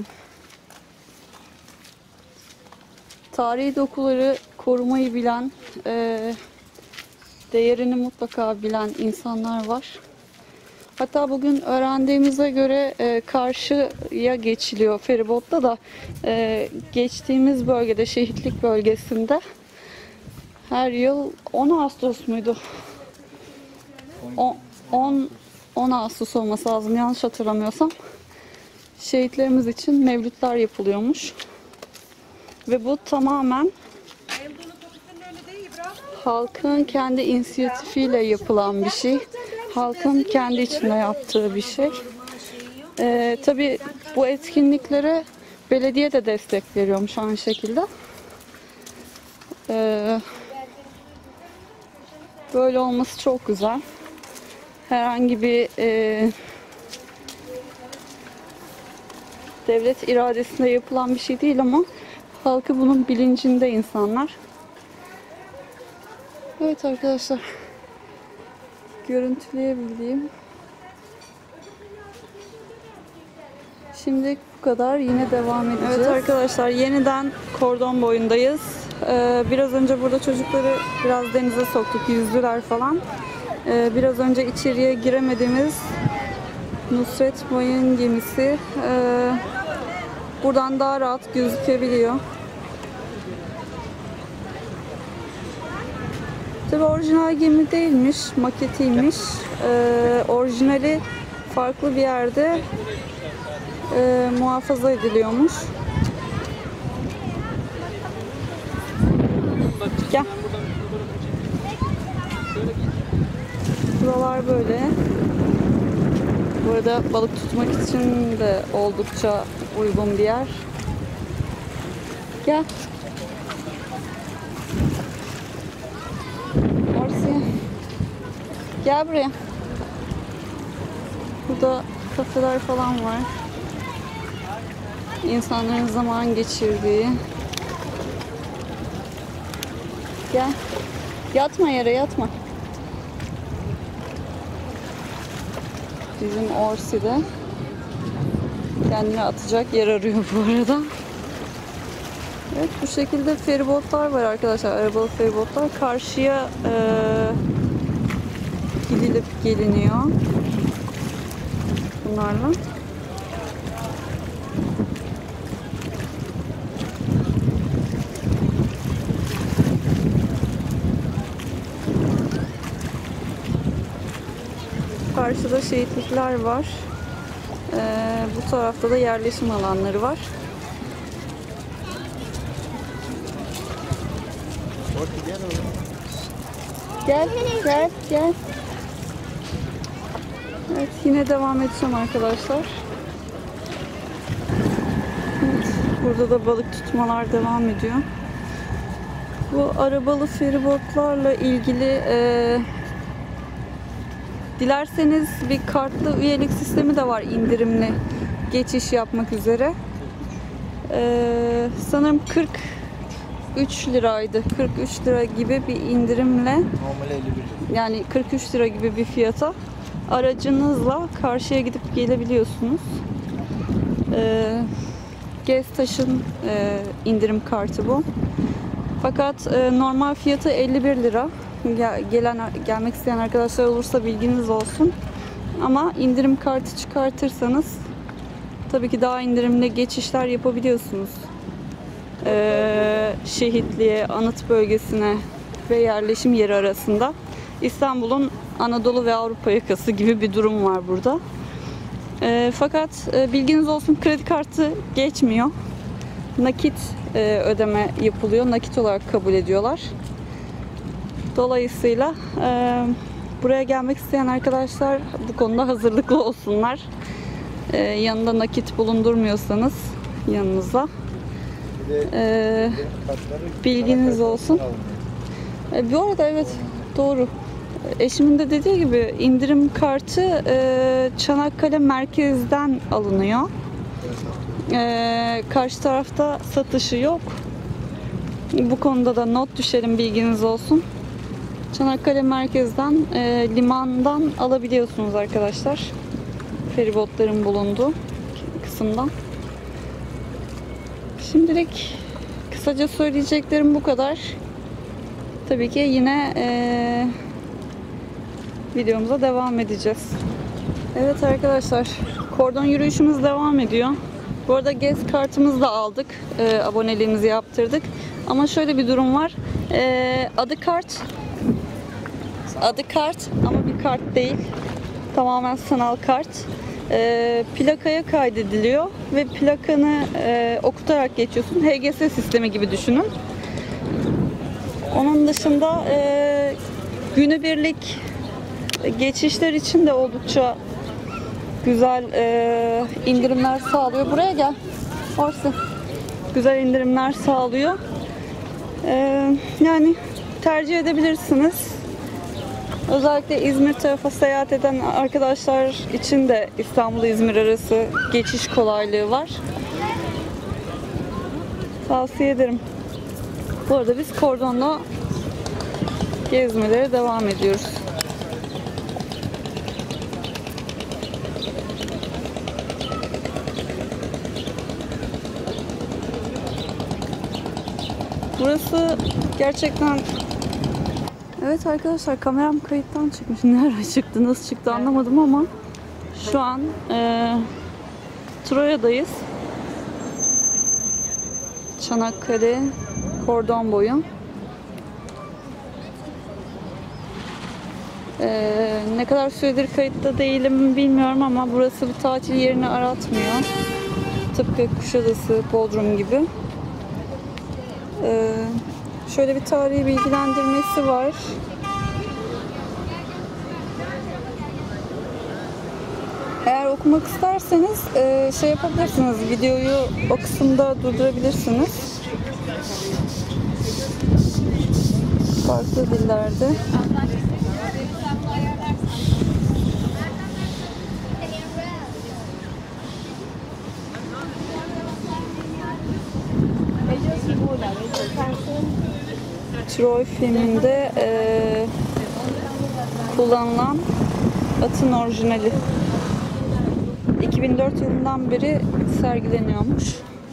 tarihi dokuları korumayı bilen, e, değerini mutlaka bilen insanlar var. Hatta bugün öğrendiğimize göre e, karşıya geçiliyor feribotta da e, geçtiğimiz bölgede, şehitlik bölgesinde her yıl on Ağustos muydu? on Ağustos olması lazım yanlış hatırlamıyorsam. Şehitlerimiz için mevlütler yapılıyormuş. Ve bu tamamen halkın kendi inisiyatifiyle yapılan bir şey. Halkın kendi içinde yaptığı bir şey. Ee, tabii bu etkinliklere belediye de destek veriyormuş aynı şekilde. Ee, böyle olması çok güzel. Herhangi bir e, devlet iradesinde yapılan bir şey değil ama halkı bunun bilincinde insanlar. Evet arkadaşlar, görüntüleyebildiğim şimdi bu kadar, yine devam edeceğiz. Evet arkadaşlar, yeniden kordon boyundayız. Ee, biraz önce burada çocukları biraz denize soktuk, yüzdüler falan. Ee, biraz önce içeriye giremediğimiz Nusret Mayın gemisi ee, buradan daha rahat gözükebiliyor. Tabii orijinal gemi değilmiş, maketiymiş. Ee, orijinali farklı bir yerde e, muhafaza ediliyormuş. Gel. Buralar böyle. Bu arada balık tutmak için de oldukça uygun bir yer. Gel. Gel buraya. Burada kafeler falan var. İnsanların zaman geçirdiği. Gel. Yatma yere, yatma. Bizim Orsi de kendini atacak yer arıyor bu arada. Evet, bu şekilde feribotlar var arkadaşlar. Arabalı feribotlar. Karşıya eee gidilip geliniyor bunlarla. Karşıda şehitlikler var. Ee, bu tarafta da yerleşim alanları var. Gel, gel, gel. Evet, yine devam edeceğim arkadaşlar. Evet, burada da balık tutmalar devam ediyor. Bu arabalı feribotlarla ilgili e, dilerseniz bir kartlı üyelik sistemi de var, indirimli geçiş yapmak üzere. E, sanırım kırk üç liraydı. kırk üç lira gibi bir indirimle, Normali elli bir lira. yani kırk üç lira gibi bir fiyata aracınızla karşıya gidip gelebiliyorsunuz. Ee, Geztaş'ın e, indirim kartı bu. Fakat e, normal fiyatı elli bir lira. Gel, gelen gelmek isteyen arkadaşlar olursa bilginiz olsun. Ama indirim kartı çıkartırsanız tabii ki daha indirimli geçişler yapabiliyorsunuz. Ee, şehitliğe, anıt bölgesine ve yerleşim yeri arasında. İstanbul'un Anadolu ve Avrupa yakası gibi bir durum var burada. E, fakat e, bilginiz olsun, kredi kartı geçmiyor. Nakit e, ödeme yapılıyor. Nakit olarak kabul ediyorlar. Dolayısıyla e, buraya gelmek isteyen arkadaşlar bu konuda hazırlıklı olsunlar. E, yanında nakit bulundurmuyorsanız yanınıza. E, bilginiz olsun. E, bu arada evet, doğru. Eşimin de dediği gibi indirim kartı e, Çanakkale merkezden alınıyor. E, karşı tarafta satışı yok. Bu konuda da not düşelim, bilginiz olsun. Çanakkale merkezden, e, limandan alabiliyorsunuz arkadaşlar. Feribotların bulunduğu kısımdan. Şimdilik kısaca söyleyeceklerim bu kadar. Tabii ki yine e, videomuza devam edeceğiz. Evet arkadaşlar, kordon yürüyüşümüz devam ediyor. Bu arada Gez kartımızı da aldık. E, aboneliğimizi yaptırdık. Ama şöyle bir durum var. E, adı kart. Adı kart ama bir kart değil. Tamamen sanal kart. E, plakaya kaydediliyor ve plakanı e, okutarak geçiyorsun. H G S sistemi gibi düşünün. Onun dışında e, günübirlik geçişler için de oldukça güzel e, indirimler sağlıyor. Buraya gel. Orası. Güzel indirimler sağlıyor. E, yani tercih edebilirsiniz. Özellikle İzmir tarafa seyahat eden arkadaşlar için de İstanbul-İzmir arası geçiş kolaylığı var. Tavsiye ederim. Bu arada biz kordonla gezmelere devam ediyoruz. Burası gerçekten... Evet arkadaşlar, kameram kayıttan çıkmış. Nerede çıktı, nasıl çıktı anlamadım ama şu an e, Troya'dayız. Çanakkale kordon boyu. Ee, ne kadar süredir kayıtta değilim bilmiyorum ama burası bir tatil yerini aratmıyor. Tıpkı Kuşadası, Bodrum gibi. Ee, şöyle bir tarihi bilgilendirmesi var. Eğer okumak isterseniz e, şey yapabilirsiniz. Videoyu o kısımda durdurabilirsiniz. Farklı dillerde. Troy filminde e, kullanılan atın orijinali. iki bin dört yılından beri sergileniyormuş.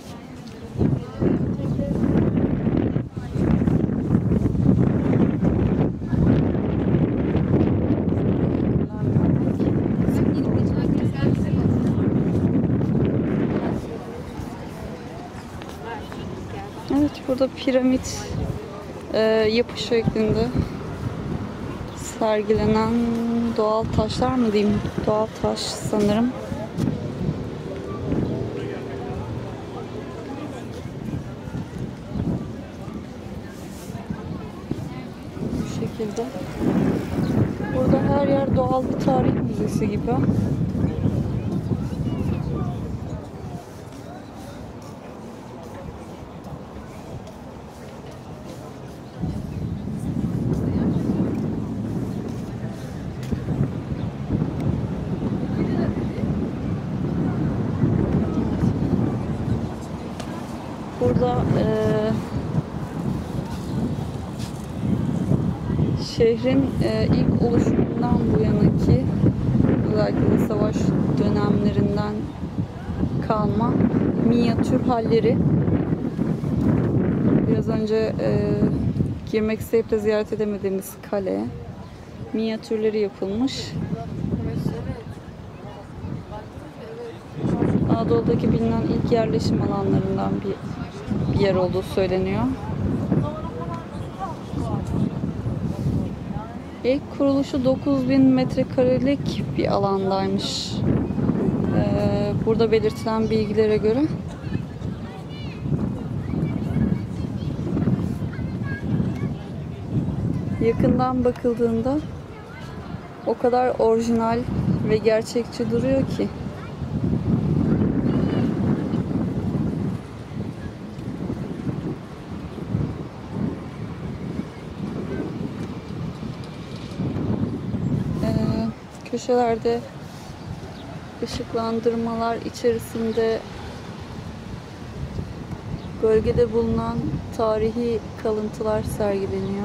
Evet, burada piramit e, yapı şeklinde sergilenen doğal taşlar mı diyeyim? Doğal taş sanırım. Bu şekilde. Burada her yer doğal bir tarih müzesi gibi. Burada e, şehrin e, ilk oluşumundan bu yanaki, özellikle savaş dönemlerinden kalma minyatür halleri. Biraz önce e, girmek isteyip de ziyaret edemediğimiz kale minyatürleri yapılmış. Anadolu'daki bilinen ilk yerleşim alanlarından bir bir yer olduğu söyleniyor. İlk kuruluşu dokuz bin metrekarelik bir alandaymış. Ee, burada belirtilen bilgilere göre. Yakından bakıldığında o kadar orijinal ve gerçekçi duruyor ki. köşelerde ışıklandırmalar içerisinde bölgede bulunan tarihi kalıntılar sergileniyor.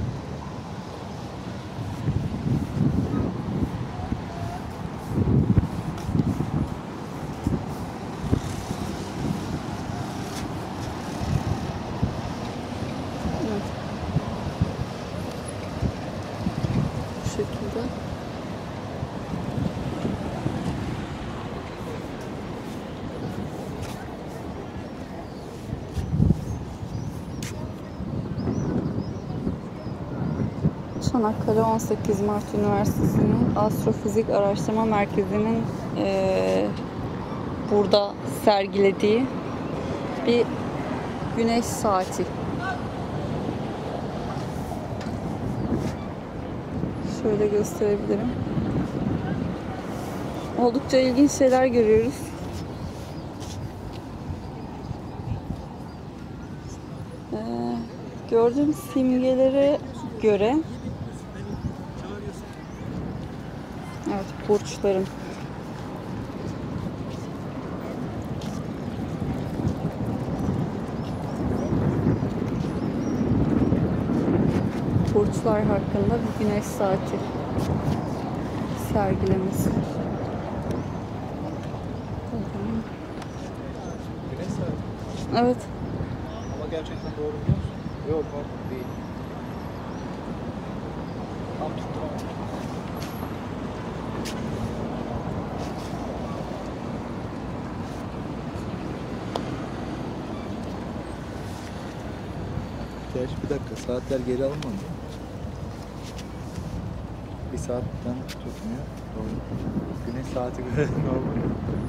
Evet. Bu şekilde. Çanakkale on sekiz Mart Üniversitesi'nin Astrofizik Araştırma Merkezi'nin eee, burada sergilediği bir güneş saati. Şöyle gösterebilirim. Oldukça ilginç şeyler görüyoruz. Eee, gördüğüm simgelere göre evet, burçların. Burçlar hakkında bir güneş saati sergilemesi. Güneş saati. Evet. Ama gerçekten doğru biliyor musun? Yok, pardon, değil. Tam tutturamadım. Gerçi bir dakika, saatler geri alınmadı. Bir saatten tutmuyor. Doğru. Güneş saati göre normal.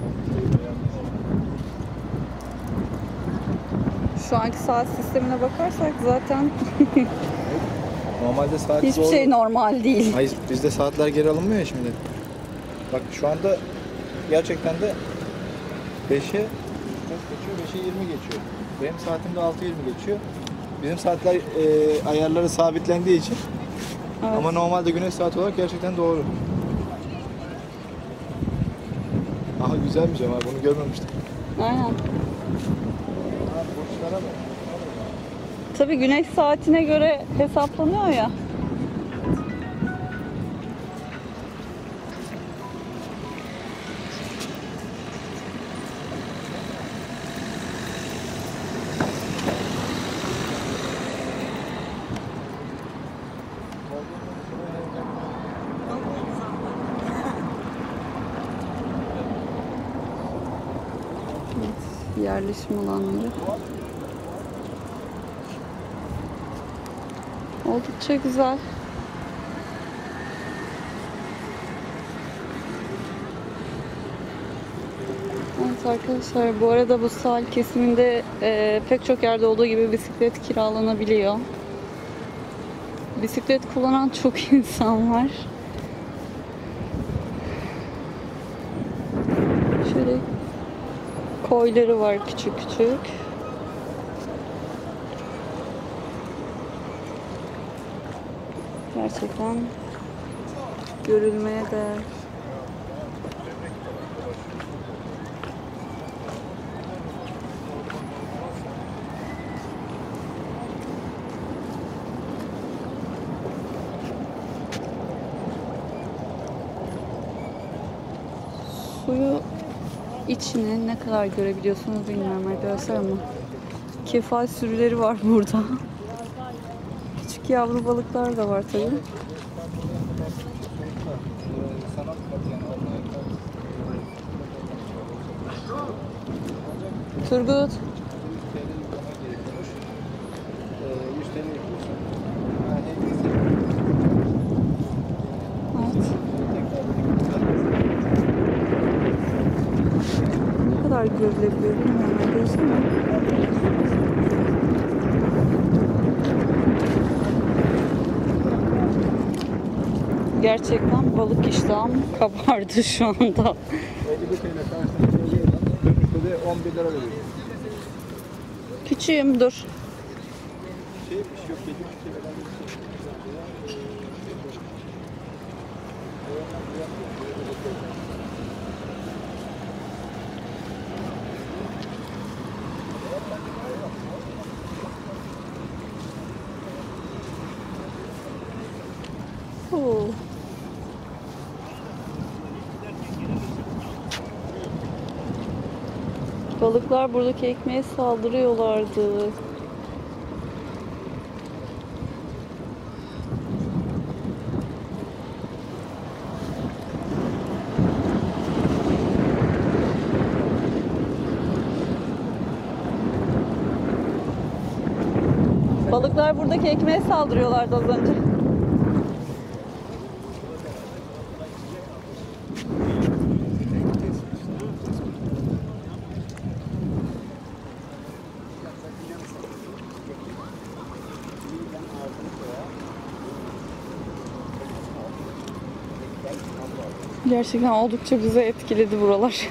Şu anki saat sistemine bakarsak zaten Normalde saat hiçbir doğru. şey normal değil. Hayır, bizde saatler geri alınmıyor ya şimdi. Bak şu anda gerçekten de beşe kaç geçiyor? beşe yirmi geçiyor. Benim saatimde altı yirmi geçiyor. Bizim saatler e, ayarları sabitlendiği için. Evet. Ama normalde güneş saati olarak gerçekten doğru. Aha güzelmiş ama bunu görmemiştim. Aynen. Ha, burçlara bak. Tabii güneş saatine göre hesaplanıyor ya. Evet, yerleşim alanları. Oldukça güzel. Evet arkadaşlar, bu arada bu sahil kesiminde e, pek çok yerde olduğu gibi bisiklet kiralanabiliyor. Bisiklet kullanan çok insan var. Şöyle koyları var küçük küçük. Gerçekten görülmeye değer. Suyu içini ne kadar görebiliyorsunuz bilmiyorum arkadaşlar ama kefal sürüleri var burada. Küçük yavru balıklar da var tabii. Turgut. Evet. Ne kadar görülebiliyor bilmiyorum arkadaşlar ama. Gerçekten balık iştahım kabardı şu anda. elli bir T L karşılığında dönüşte de on bir lira veriyor. Küçüğüm dur. Şey bir şey yok, yedi bir şey Oo. Balıklar buradaki ekmeğe saldırıyorlardı. Balıklar buradaki ekmeğe saldırıyorlardı az önce. Gerçekten oldukça bizi etkiledi buralar.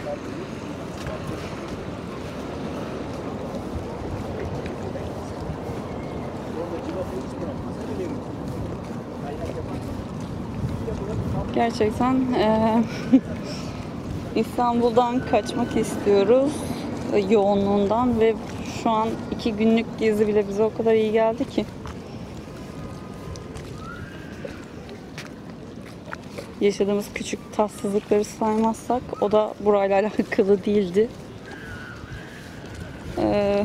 Gerçekten eee İstanbul'dan kaçmak istiyoruz e, yoğunluğundan ve şu an iki günlük gezi bile bize o kadar iyi geldi ki. Yaşadığımız küçük tatsızlıkları saymazsak o da burayla alakalı değildi. Ee,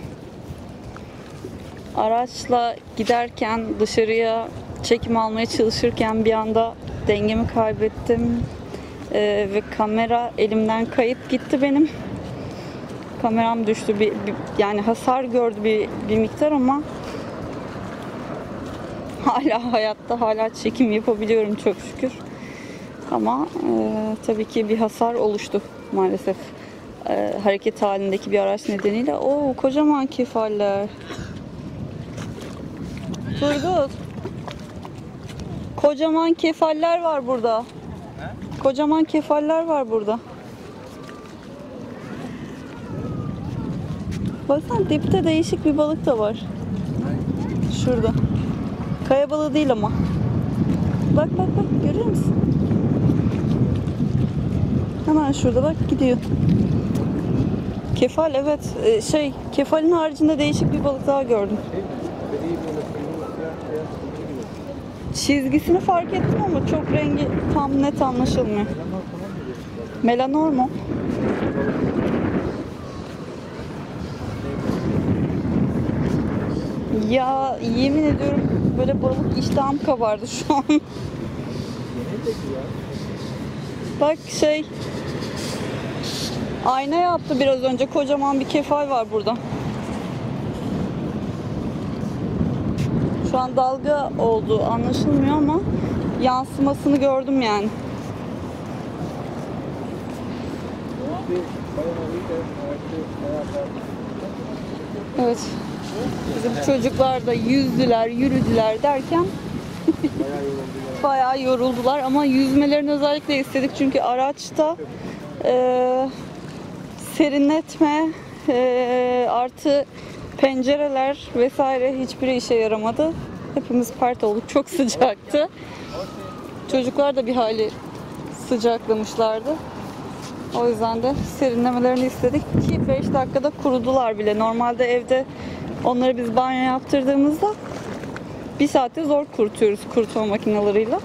araçla giderken dışarıya çekim almaya çalışırken bir anda dengemi kaybettim ee, ve kamera elimden kayıp gitti benim. Kameram düştü, bir, bir, yani hasar gördü bir, bir miktar ama hala hayatta, hala çekim yapabiliyorum çok şükür. Ama e, tabii ki bir hasar oluştu maalesef. E, hareket halindeki bir araç nedeniyle. Oo, kocaman kefaller. Turgut. Kocaman kefaller var burada. Kocaman kefaller var burada. Baksana dipte değişik bir balık da var. Şurada. Kaya balığı değil ama. Bak bak bak, görüyor musun? Hemen şurada bak, gidiyor. Kefal, evet. Ee, şey, kefalin haricinde değişik bir balık daha gördüm. Çizgisini fark ettim ama çok rengi tam net anlaşılmıyor. Melanor mu? Ya yemin ediyorum böyle balık iştahım kabardı şu an. Bak şey, ayna yaptı biraz önce, kocaman bir kefal var burada. Şu an dalga oldu anlaşılmıyor ama yansımasını gördüm yani. Evet. Bizim çocuklar da yüzdüler, yürüdüler derken bayağı yoruldular ama yüzmelerini özellikle istedik çünkü araçta e, serinletme e, artı pencereler vesaire hiçbiri işe yaramadı. Hepimiz pert olduk, çok sıcaktı. Çocuklar da bir hali sıcaklamışlardı. O yüzden de serinlemelerini istedik ki beş dakikada kurudular bile. Normalde evde onları biz banyo yaptırdığımızda bir saatte zor kurutuyoruz kurutma makinalarıyla.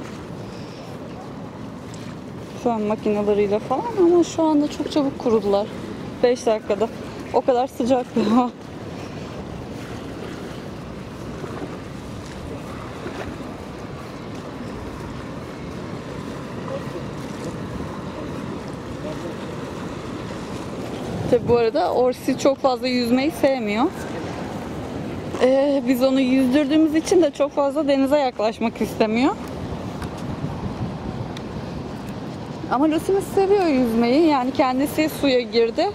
Fön makinalarıyla falan ama şu anda çok çabuk kurudular. beş dakikada. O kadar sıcak bir hava. Tabi bu arada Orsi çok fazla yüzmeyi sevmiyor. Ee, biz onu yüzdürdüğümüz için de çok fazla denize yaklaşmak istemiyor. Ama Lucy'miz seviyor yüzmeyi. Yani kendisi suya girdi.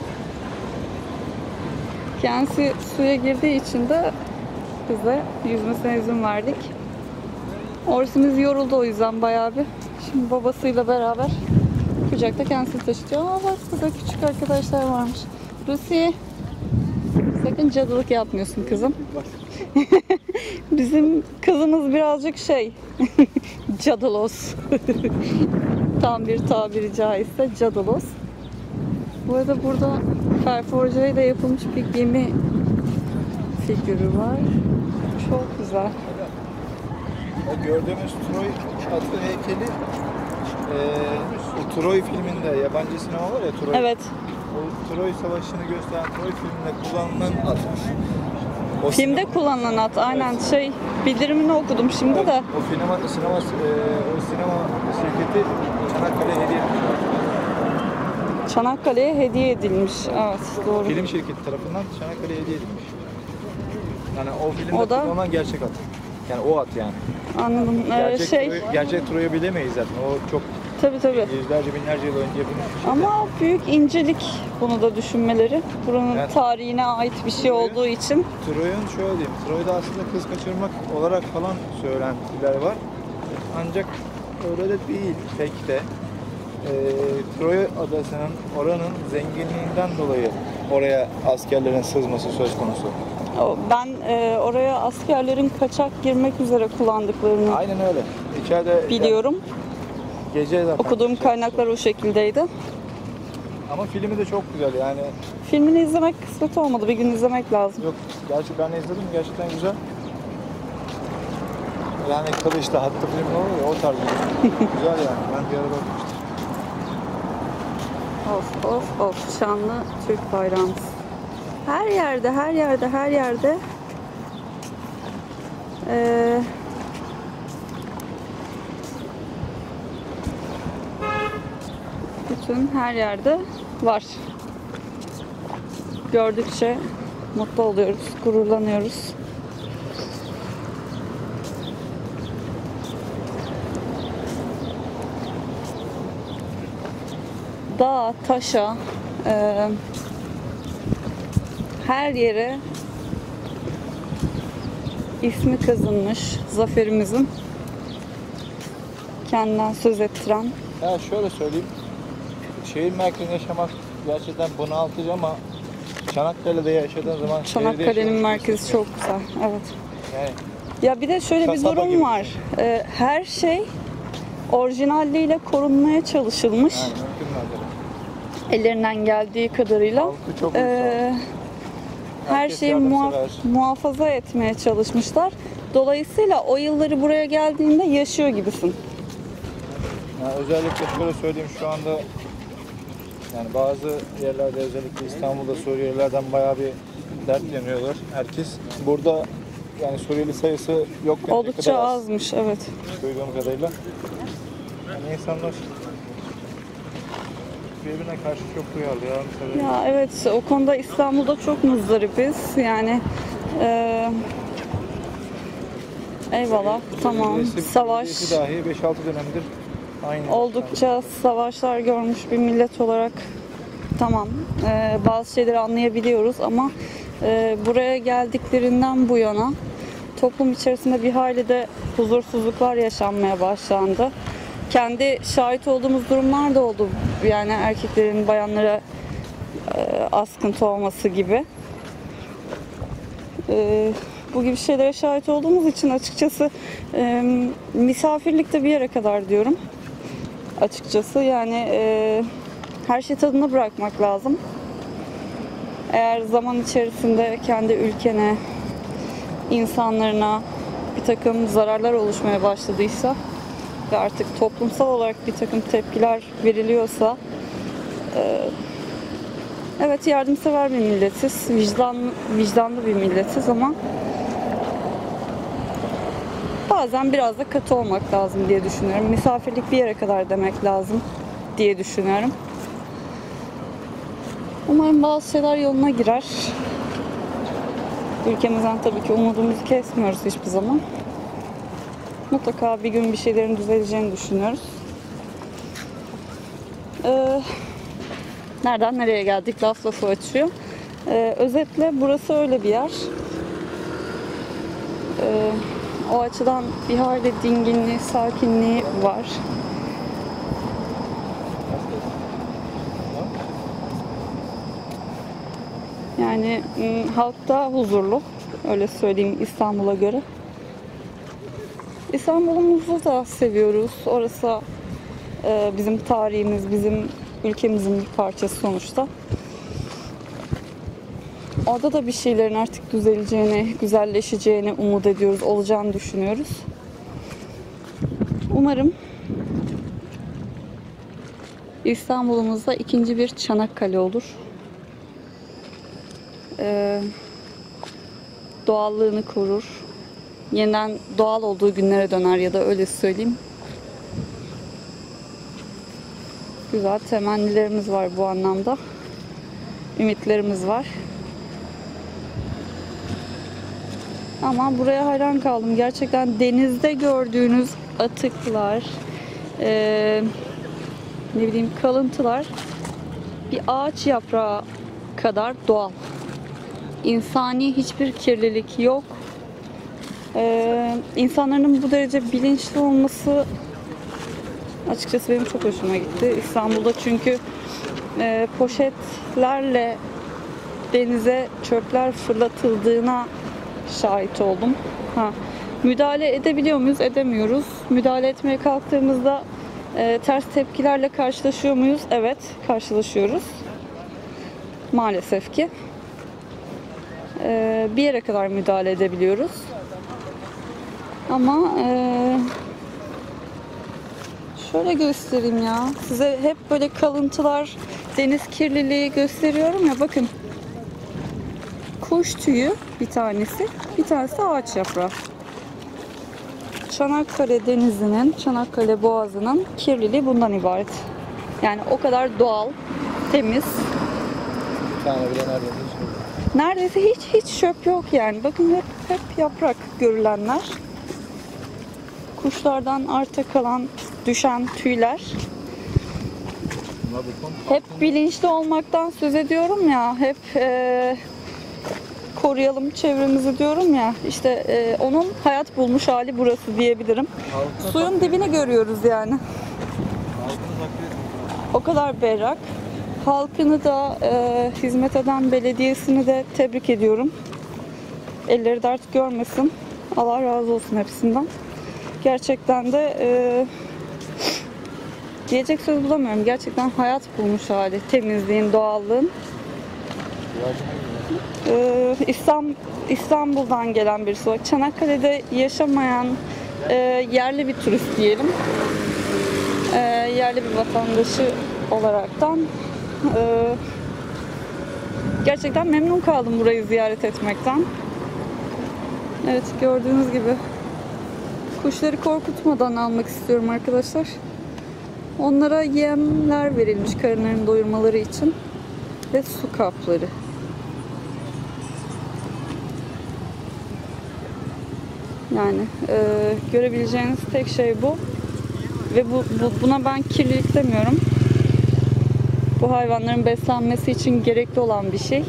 Kendisi suya girdiği için de biz de yüzmesine izin verdik. Orsi'miz yoruldu o yüzden bayağı bir. Şimdi babasıyla beraber kucakta kendisi taşıtıyor. Aa bak, burada küçük arkadaşlar varmış. Lucy, sakın cadılık yapmıyorsun kızım. Bizim kızımız birazcık şey, cadalos. Tam bir tabiri caizse cadalos. Bu arada burada Ferforje ile yapılmış bir gemi figürü var. Çok güzel. O gördüğümüz Troy atlı heykeli e, o Troy filminde, yabancı sinema var ya Troy. Evet. O Troy Savaşı'nı gösteren Troy filminde kullanılan atmış. O Filmde sinema- kullanılan at. Aynen şey bildirimini okudum şimdi de. O sinema, sinema, e, o sinema şirketi Çanakkale'ye hediye etmiş. Çanakkale'ye hediye edilmiş. Evet, doğru. Film şirketi tarafından Çanakkale'ye hediye edilmiş. Yani o filmde O da- kullanılan gerçek at. Yani o at yani. Anladım. Ee, Gerçek, şey, Troy'u, gerçek Troy'u bilemeyiz zaten. O çok tabii tabii. yüzlerce binlerce yıl önce yapılmış bir şey. Ama büyük incelik bunu da düşünmeleri. Buranın Evet. tarihine ait bir şey olduğu için. Troy'un şöyle diyeyim, Troy'da aslında kız kaçırmak olarak falan söylentiler var. Ancak öyle de değil pek de. Ee, Troy adasının oranın zenginliğinden dolayı oraya askerlerin sızması söz konusu. O- Ben e, oraya askerlerin kaçak girmek üzere kullandıklarını Aynen öyle. İçeride biliyorum. yani gece zaten. Okuduğum kaynaklar o şekildeydi. Ama filmi de çok güzel yani. Filmini izlemek kısmet olmadı. Bir gün izlemek lazım. Yok, gerçi ben izledim, gerçekten güzel. Yani Kılıç'ta hatta film olur ya, o tarz bir şey. Güzel yani, ben bir ara bakmıştım. Of of of, şanlı Türk bayrağımız. Her yerde, her yerde, her yerde ee, bütün her yerde var. Gördükçe mutlu oluyoruz, gururlanıyoruz. Dağa, taşa, e, her yere ismi kazınmış zaferimizin, kendinden söz ettiren. Ya şöyle söyleyeyim, şehir merkezinde yaşamak gerçekten bunaltıcı ama Çanakkale'de yaşadığın zaman Çanakkale'nin şehirde merkezi çok güzel. Evet. Yani Ya bir de şöyle bir Kasaba gibi durum var. E, her şey orijinalliğiyle korunmaya çalışılmış. yani mümkün mertebe. Ellerinden geldiği kadarıyla. Halkı çok Ee, uysal. her Herkes şeyi muhaf- yardımsever. muhafaza etmeye çalışmışlar. Dolayısıyla o yılları buraya geldiğinde yaşıyor gibisin. Yani özellikle şöyle söyleyeyim, şu anda yani bazı yerlerde, özellikle İstanbul'da Suriyelilerden bayağı bir dert yanıyorlar. Herkes burada, yani Suriyeli sayısı yok denecek Oldukça kadar az. azmış, evet. Duyduğum kadarıyla. Yani insanlar birbirine karşı çok duyarlı ya. Mesela Ya evet, o konuda İstanbul'da çok muzdaripiz. Yani eee eyvallah, tamam. Birisi- Savaş, birisi dahi beş altı dönemdir aynı. oldukça savaşlar görmüş bir millet olarak tamam. Eee, bazı şeyleri anlayabiliyoruz ama eee, buraya geldiklerinden bu yana toplum içerisinde bir hayli de huzursuzluklar yaşanmaya başlandı. Kendi şahit olduğumuz durumlar da oldu. Yani erkeklerin bayanlara e, askıntı olması gibi. E, bu gibi şeylere şahit olduğumuz için açıkçası e, misafirlikte bir yere kadar diyorum. Açıkçası yani e, her şeyi tadına bırakmak lazım. Eğer zaman içerisinde kendi ülkene, insanlarına bir takım zararlar oluşmaya başladıysa ve artık toplumsal olarak bir takım tepkiler veriliyorsa e, evet, yardımsever bir milletiz, vicdanlı, vicdanlı bir milletiz ama bazen biraz da katı olmak lazım diye düşünüyorum. Misafirlik bir yere kadar demek lazım diye düşünüyorum. Umarım bazı şeyler yoluna girer. Ülkemizden tabii ki umudumuzu kesmiyoruz hiçbir zaman. Mutlaka bir gün bir şeylerin düzeleceğini düşünüyoruz. Ee, nereden nereye geldik? Laf lafı açıyor. Ee, özetle burası öyle bir yer. Ee, o açıdan bir hayli dinginliği, sakinliği var. Yani m, halk da huzurlu. Öyle söyleyeyim, İstanbul'a göre. İstanbul'umuzu da seviyoruz. Orası e, bizim tarihimiz, bizim ülkemizin bir parçası sonuçta. Orada da bir şeylerin artık düzeleceğini, güzelleşeceğini umut ediyoruz, olacağını düşünüyoruz. Umarım İstanbul'umuzda ikinci bir Çanakkale olur. Ee, doğallığını korur. Yeniden doğal olduğu günlere döner ya da öyle söyleyeyim. Güzel temennilerimiz var bu anlamda. Ümitlerimiz var. Ama buraya hayran kaldım. Gerçekten denizde gördüğünüz atıklar, ee, ne bileyim kalıntılar bir ağaç yaprağı kadar doğal. İnsani hiçbir kirlilik yok. Ee, insanların bu derece bilinçli olması açıkçası benim çok hoşuma gitti. İstanbul'da çünkü e, poşetlerle denize çöpler fırlatıldığına şahit oldum. Ha, müdahale edebiliyor muyuz? Edemiyoruz. Müdahale etmeye kalktığımızda e, ters tepkilerle karşılaşıyor muyuz? Evet, karşılaşıyoruz. Maalesef ki. E, bir yere kadar müdahale edebiliyoruz. Ama e, şöyle göstereyim ya. Size hep böyle kalıntılar, deniz kirliliği gösteriyorum ya. Bakın. Kuş tüyü bir tanesi, bir tanesi de ağaç yaprağı. Çanakkale Denizi'nin, Çanakkale Boğazı'nın kirliliği bundan ibaret. Yani o kadar doğal, temiz. Bir tane bile neredeyse hiç yok. Neredeyse hiç hiç çöp yok yani. Bakın hep hep yaprak görülenler. Kuşlardan arta kalan, düşen tüyler. Hep bilinçli olmaktan söz ediyorum ya. Hep e, koruyalım çevremizi diyorum ya. İşte e, onun hayat bulmuş hali burası diyebilirim. Suyun dibini görüyoruz yani. O kadar berrak. Halkını da e, hizmet eden belediyesini de tebrik ediyorum. Elleri dert görmesin. Allah razı olsun hepsinden. Gerçekten de e, diyecek söz bulamıyorum. Gerçekten hayat bulmuş hali. Temizliğin, doğallığın. Ee, İstanbul, İstanbul'dan gelen birisi var. Çanakkale'de yaşamayan e, yerli bir turist diyelim. E, yerli bir vatandaşı olaraktan e, gerçekten memnun kaldım burayı ziyaret etmekten. Evet, gördüğünüz gibi kuşları korkutmadan almak istiyorum arkadaşlar. Onlara yemler verilmiş karınlarını doyurmaları için ve su kapları. Yani e, görebileceğiniz tek şey bu. Ve bu, bu buna ben kirlilik demiyorum. Bu hayvanların beslenmesi için gerekli olan bir şey.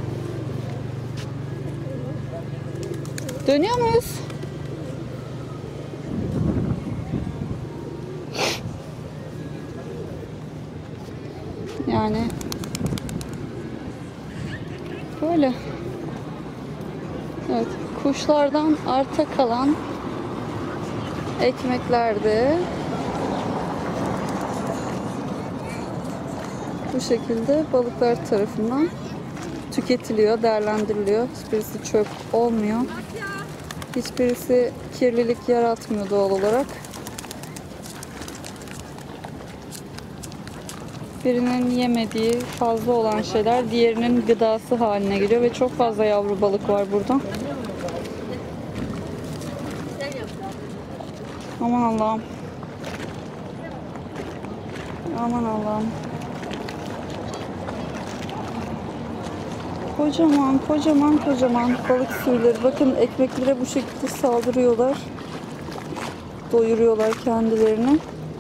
Dönüyor muyuz? Yani böyle. Evet, kuşlardan arta kalan ekmeklerde bu şekilde balıklar tarafından tüketiliyor, değerlendiriliyor. Hiçbirisi çöp olmuyor. Hiçbirisi kirlilik yaratmıyor doğal olarak. Birinin yemediği fazla olan şeyler diğerinin gıdası haline geliyor ve çok fazla yavru balık var burada. Aman Allah'ım. Aman Allah'ım. Kocaman, kocaman, kocaman balık sürüleri. Bakın ekmeklere bu şekilde saldırıyorlar. Doyuruyorlar kendilerini.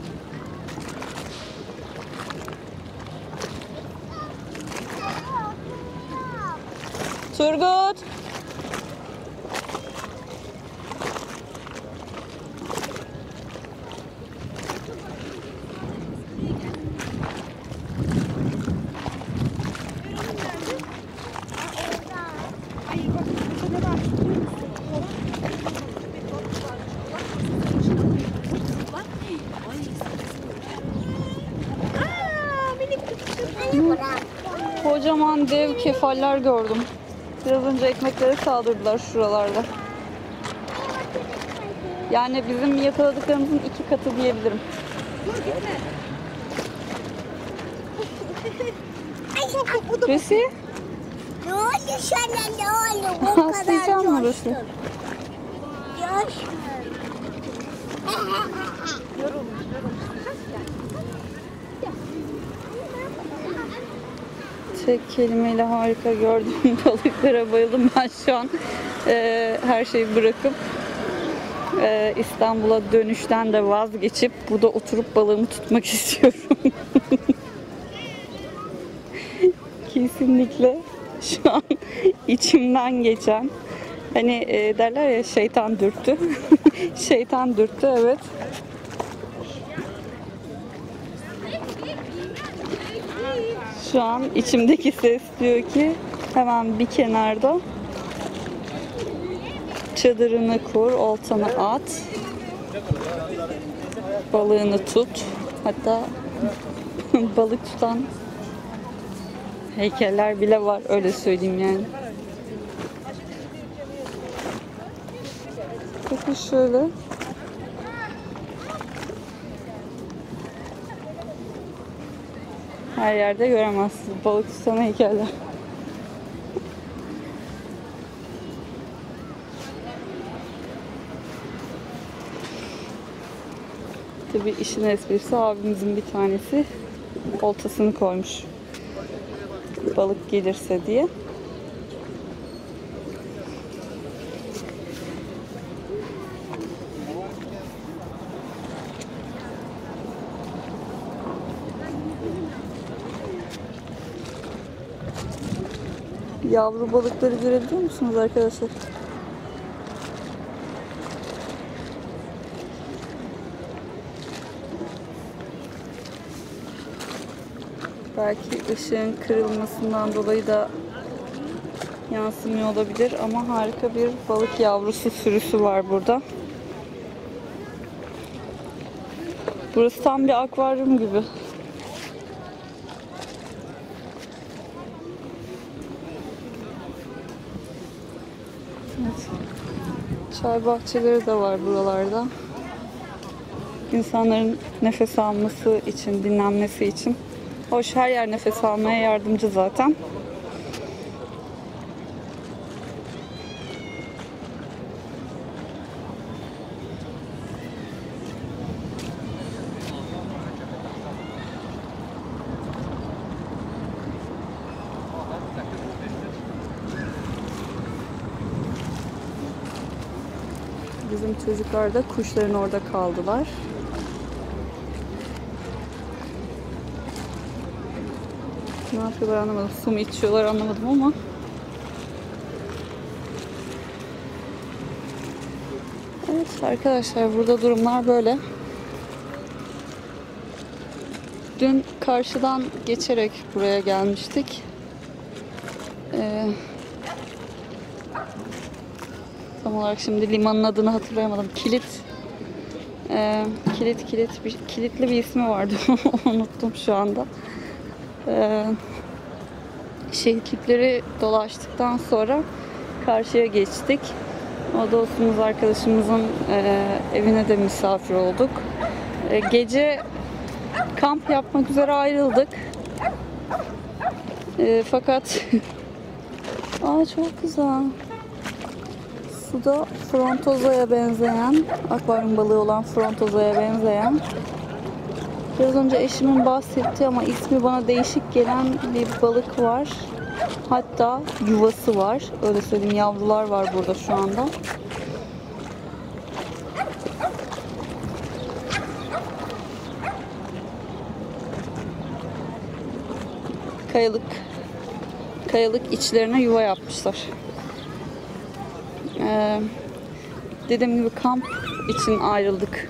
Turgut. Kocaman dev kefaller gördüm. Biraz önce ekmeklere saldırdılar şuralarda. Yani bizim yakaladıklarımızın iki katı diyebilirim. Resi? Ne oldu sana, ne oldu? Bu kadar Atlayacağım mı Resi? coştun. Coştun. Tek kelimeyle harika gördüğüm balıklara bayıldım. Ben şu an e, her şeyi bırakıp e, İstanbul'a dönüşten de vazgeçip burada oturup balığımı tutmak istiyorum. Kesinlikle şu an içimden geçen, hani e, derler ya, şeytan dürttü. Şeytan dürttü, evet. Şu an içimdeki ses diyor ki hemen bir kenarda çadırını kur, oltanı at, balığını tut. Hatta balık tutan heykeller bile var, öyle söyleyeyim yani. Bakın şöyle. Her yerde göremezsiniz balık tutan heykeller. Tabii işin esprisi, abimizin bir tanesi oltasını koymuş balık gelirse diye. Yavru balıkları görebiliyor musunuz arkadaşlar? Belki ışığın kırılmasından dolayı da yansımıyor olabilir ama harika bir balık yavrusu sürüsü var burada. Burası tam bir akvaryum gibi. Evet. Çay bahçeleri de var buralarda. İnsanların nefes alması için, dinlenmesi için. Hoş, her yer nefes almaya yardımcı zaten. Bizim çocuklar da kuşların orada kaldılar. Ne yapıyorlar anlamadım. Su mu içiyorlar anlamadım ama. Evet arkadaşlar, burada durumlar böyle. Dün karşıdan geçerek buraya gelmiştik. Ee, tam olarak şimdi limanın adını hatırlayamadım. Kilit. Ee, kilit kilit bir, kilitli bir ismi vardı. Unuttum şu anda. Ee, şehitlikleri dolaştıktan sonra karşıya geçtik. O dostumuz, arkadaşımızın e, evine de misafir olduk. E, gece kamp yapmak üzere ayrıldık. E, fakat aa, çok güzel. Suda frontozaya benzeyen, akvaryum balığı olan frontozaya benzeyen, biraz önce eşimin bahsettiği ama ismi bana değişik gelen bir balık var. Hatta yuvası var. Öyle söyleyeyim, yavrular var burada şu anda. Kayalık kayalık içlerine yuva yapmışlar. Ee, dediğim gibi kamp için ayrıldık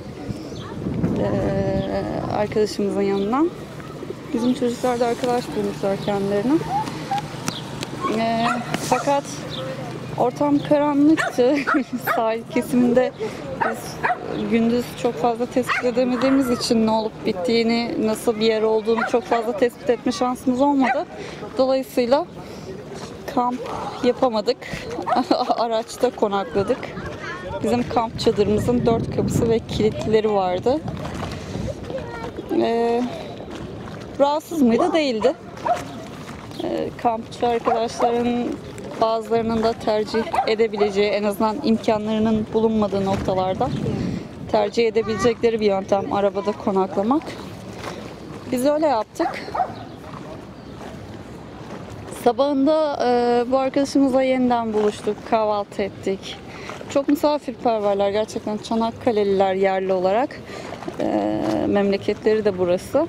ee, arkadaşımızın yanından. Bizim çocuklar da arkadaş bulmuşlar kendilerine. Ee, fakat ortam karanlıktı. Sahil kesiminde biz gündüz çok fazla tespit edemediğimiz için ne olup bittiğini, nasıl bir yer olduğunu çok fazla tespit etme şansımız olmadı. Dolayısıyla kamp yapamadık. Araçta konakladık. Bizim kamp çadırımızın dört kapısı ve kilitleri vardı. Ee, rahatsız mıydı? Değildi. Ee, kampçı arkadaşların bazılarının da tercih edebileceği, en azından imkanlarının bulunmadığı noktalarda tercih edebilecekleri bir yöntem arabada konaklamak. Biz öyle yaptık. Sabahında e, bu arkadaşımızla yeniden buluştuk, kahvaltı ettik. Çok misafirperverler gerçekten, Çanakkale'liler yerli olarak. E, memleketleri de burası.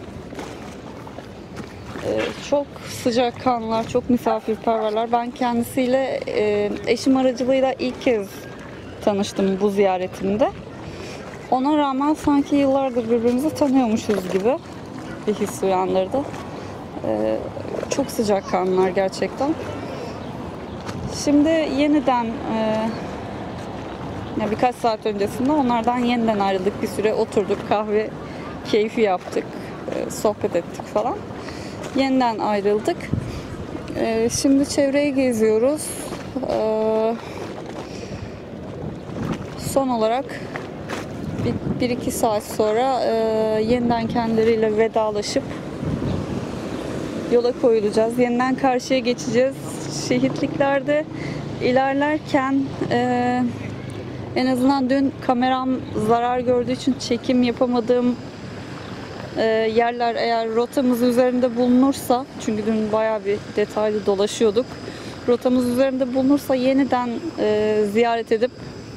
E, çok sıcakkanlılar, çok misafirperverler. Ben kendisiyle e, eşim aracılığıyla ilk kez tanıştım bu ziyaretimde. Ona rağmen sanki yıllardır birbirimizi tanıyormuşuz gibi bir his uyandırdı. E, çok sıcakkanlılar gerçekten. Şimdi yeniden e, ya birkaç saat öncesinde onlardan yeniden ayrıldık. Bir süre oturduk, kahve keyfi yaptık, e, sohbet ettik falan. Yeniden ayrıldık. E, şimdi çevreyi geziyoruz. E, son olarak bir, bir iki saat sonra e, yeniden kendileriyle vedalaşıp yola koyulacağız. Yeniden karşıya geçeceğiz. Şehitliklerde ilerlerken e, en azından dün kameram zarar gördüğü için çekim yapamadığım e, yerler eğer rotamız üzerinde bulunursa, çünkü dün bayağı bir detaylı dolaşıyorduk. Rotamız üzerinde bulunursa yeniden e, ziyaret edip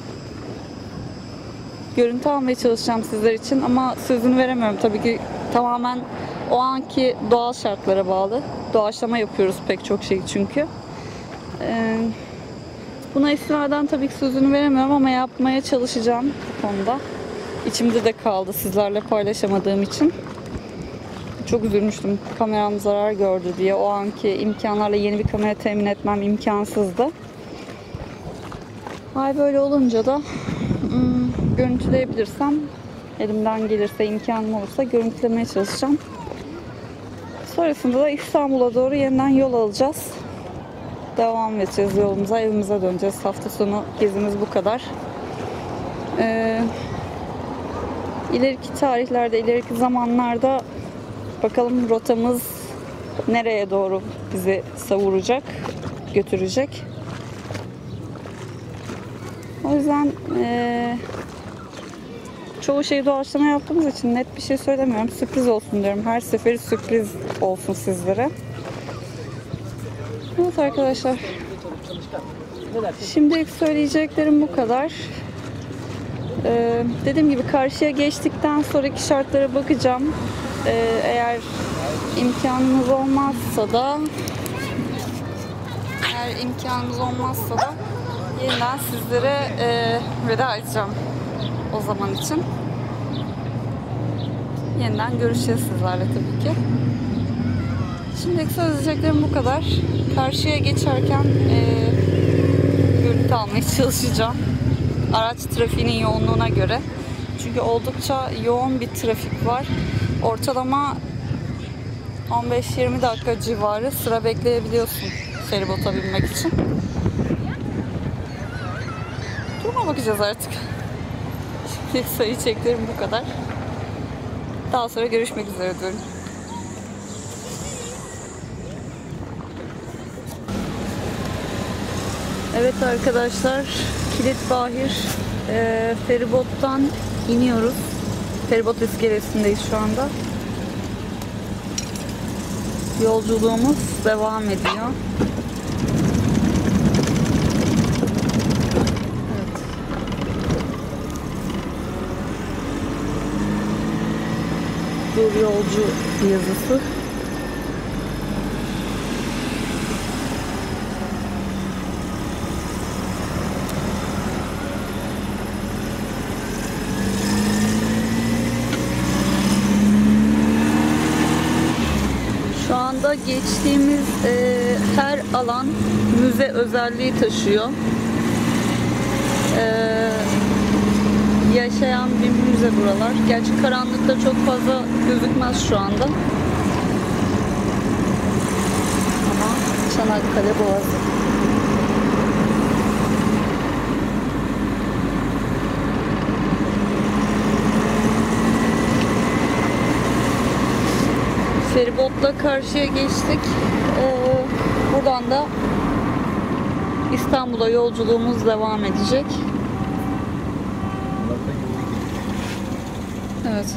görüntü almaya çalışacağım sizler için, ama sözünü veremiyorum. Tabii ki tamamen o anki doğal şartlara bağlı. Doğaçlama yapıyoruz pek çok şey çünkü. Ee, buna istinaden tabii ki sözünü veremiyorum ama yapmaya çalışacağım bu konuda. İçimde de kaldı sizlerle paylaşamadığım için. Çok üzülmüştüm, kameram zarar gördü diye. O anki imkanlarla yeni bir kamera temin etmem imkansızdı. Hal böyle olunca da hmm, görüntüleyebilirsem, elimden gelirse, imkanım olursa görüntülemeye çalışacağım. Sonrasında da İstanbul'a doğru yeniden yol alacağız. Devam edeceğiz yolumuza, evimize döneceğiz. Hafta sonu gezimiz bu kadar. Ee, ileriki tarihlerde, ileriki zamanlarda bakalım rotamız nereye doğru bizi savuracak, götürecek. O yüzden ee, çoğu şeyi doğaçlama yaptığımız için net bir şey söylemiyorum. Sürpriz olsun diyorum. Her seferi sürpriz olsun sizlere. Evet arkadaşlar. Şimdilik söyleyeceklerim bu kadar. Ee, dediğim gibi karşıya geçtikten sonraki şartlara bakacağım. Ee, eğer imkanımız olmazsa da eğer imkanımız olmazsa da yeniden sizlere e, veda edeceğim o zaman için. Yeniden görüşeceğiz sizlerle tabii ki. Şimdilik söyleyeceklerim bu kadar. Karşıya geçerken e, görüntü almaya çalışacağım. Araç trafiğinin yoğunluğuna göre. Çünkü oldukça yoğun bir trafik var. Ortalama on beş yirmi dakika civarı sıra bekleyebiliyorsun feribota binmek için. Duruma bakacağız artık. Şimdilik söyleyeceklerim bu kadar. Daha sonra görüşmek üzere diyorum. Evet arkadaşlar, Kilitbahir e, feribottan iniyoruz. Feribot iskelesindeyiz şu anda. Yolculuğumuz devam ediyor. Evet. Dur yolcu yazısı. Şu anda geçtiğimiz e, her alan müze özelliği taşıyor. E, yaşayan bir müze buralar. Gerçi karanlıkta çok fazla gözükmez şu anda. Ama Çanakkale Boğazı. Feribotla karşıya geçtik. Ee, buradan da İstanbul'a yolculuğumuz devam edecek. Evet.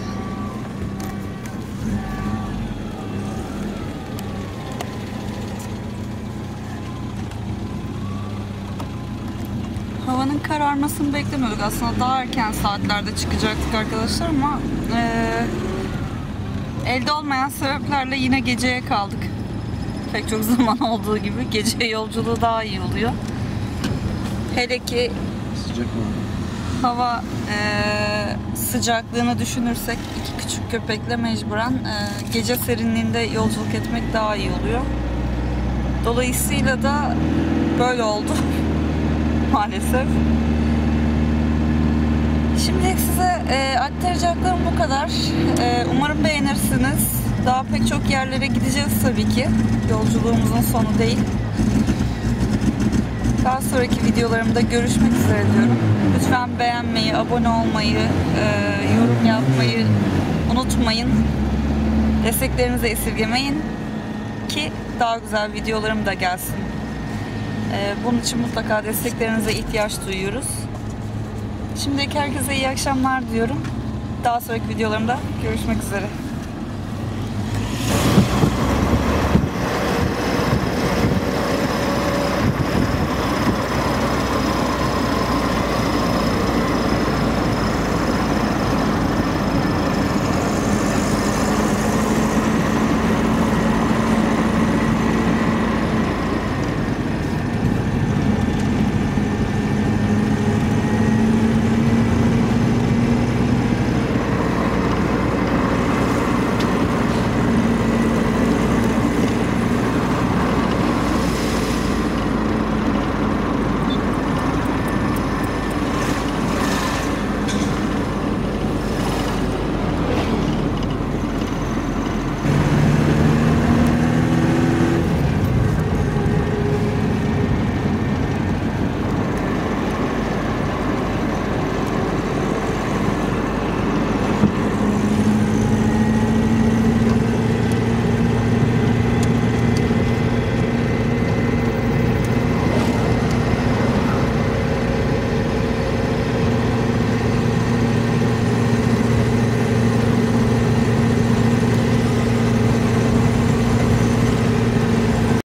Havanın kararmasını beklemiyorduk. Aslında daha erken saatlerde çıkacaktık arkadaşlar ama ee, elde olmayan sebeplerle yine geceye kaldık. Pek çok zaman olduğu gibi gece yolculuğu daha iyi oluyor. Hele ki Sıcak mı? hava e, sıcaklığını düşünürsek iki küçük köpekle mecburen e, gece serinliğinde yolculuk etmek daha iyi oluyor. Dolayısıyla da böyle oldu maalesef. Şimdilik size e, aktaracaklarım bu kadar. E, umarım beğenirsiniz. Daha pek çok yerlere gideceğiz tabii ki. Yolculuğumuzun sonu değil. Daha sonraki videolarımda görüşmek üzere diyorum. Lütfen beğenmeyi, abone olmayı, e, yorum yapmayı unutmayın. Desteklerinizi esirgemeyin ki daha güzel videolarım da gelsin. E, bunun için mutlaka desteklerinize ihtiyaç duyuyoruz. Şimdilik herkese iyi akşamlar diyorum. Daha sonraki videolarımda görüşmek üzere.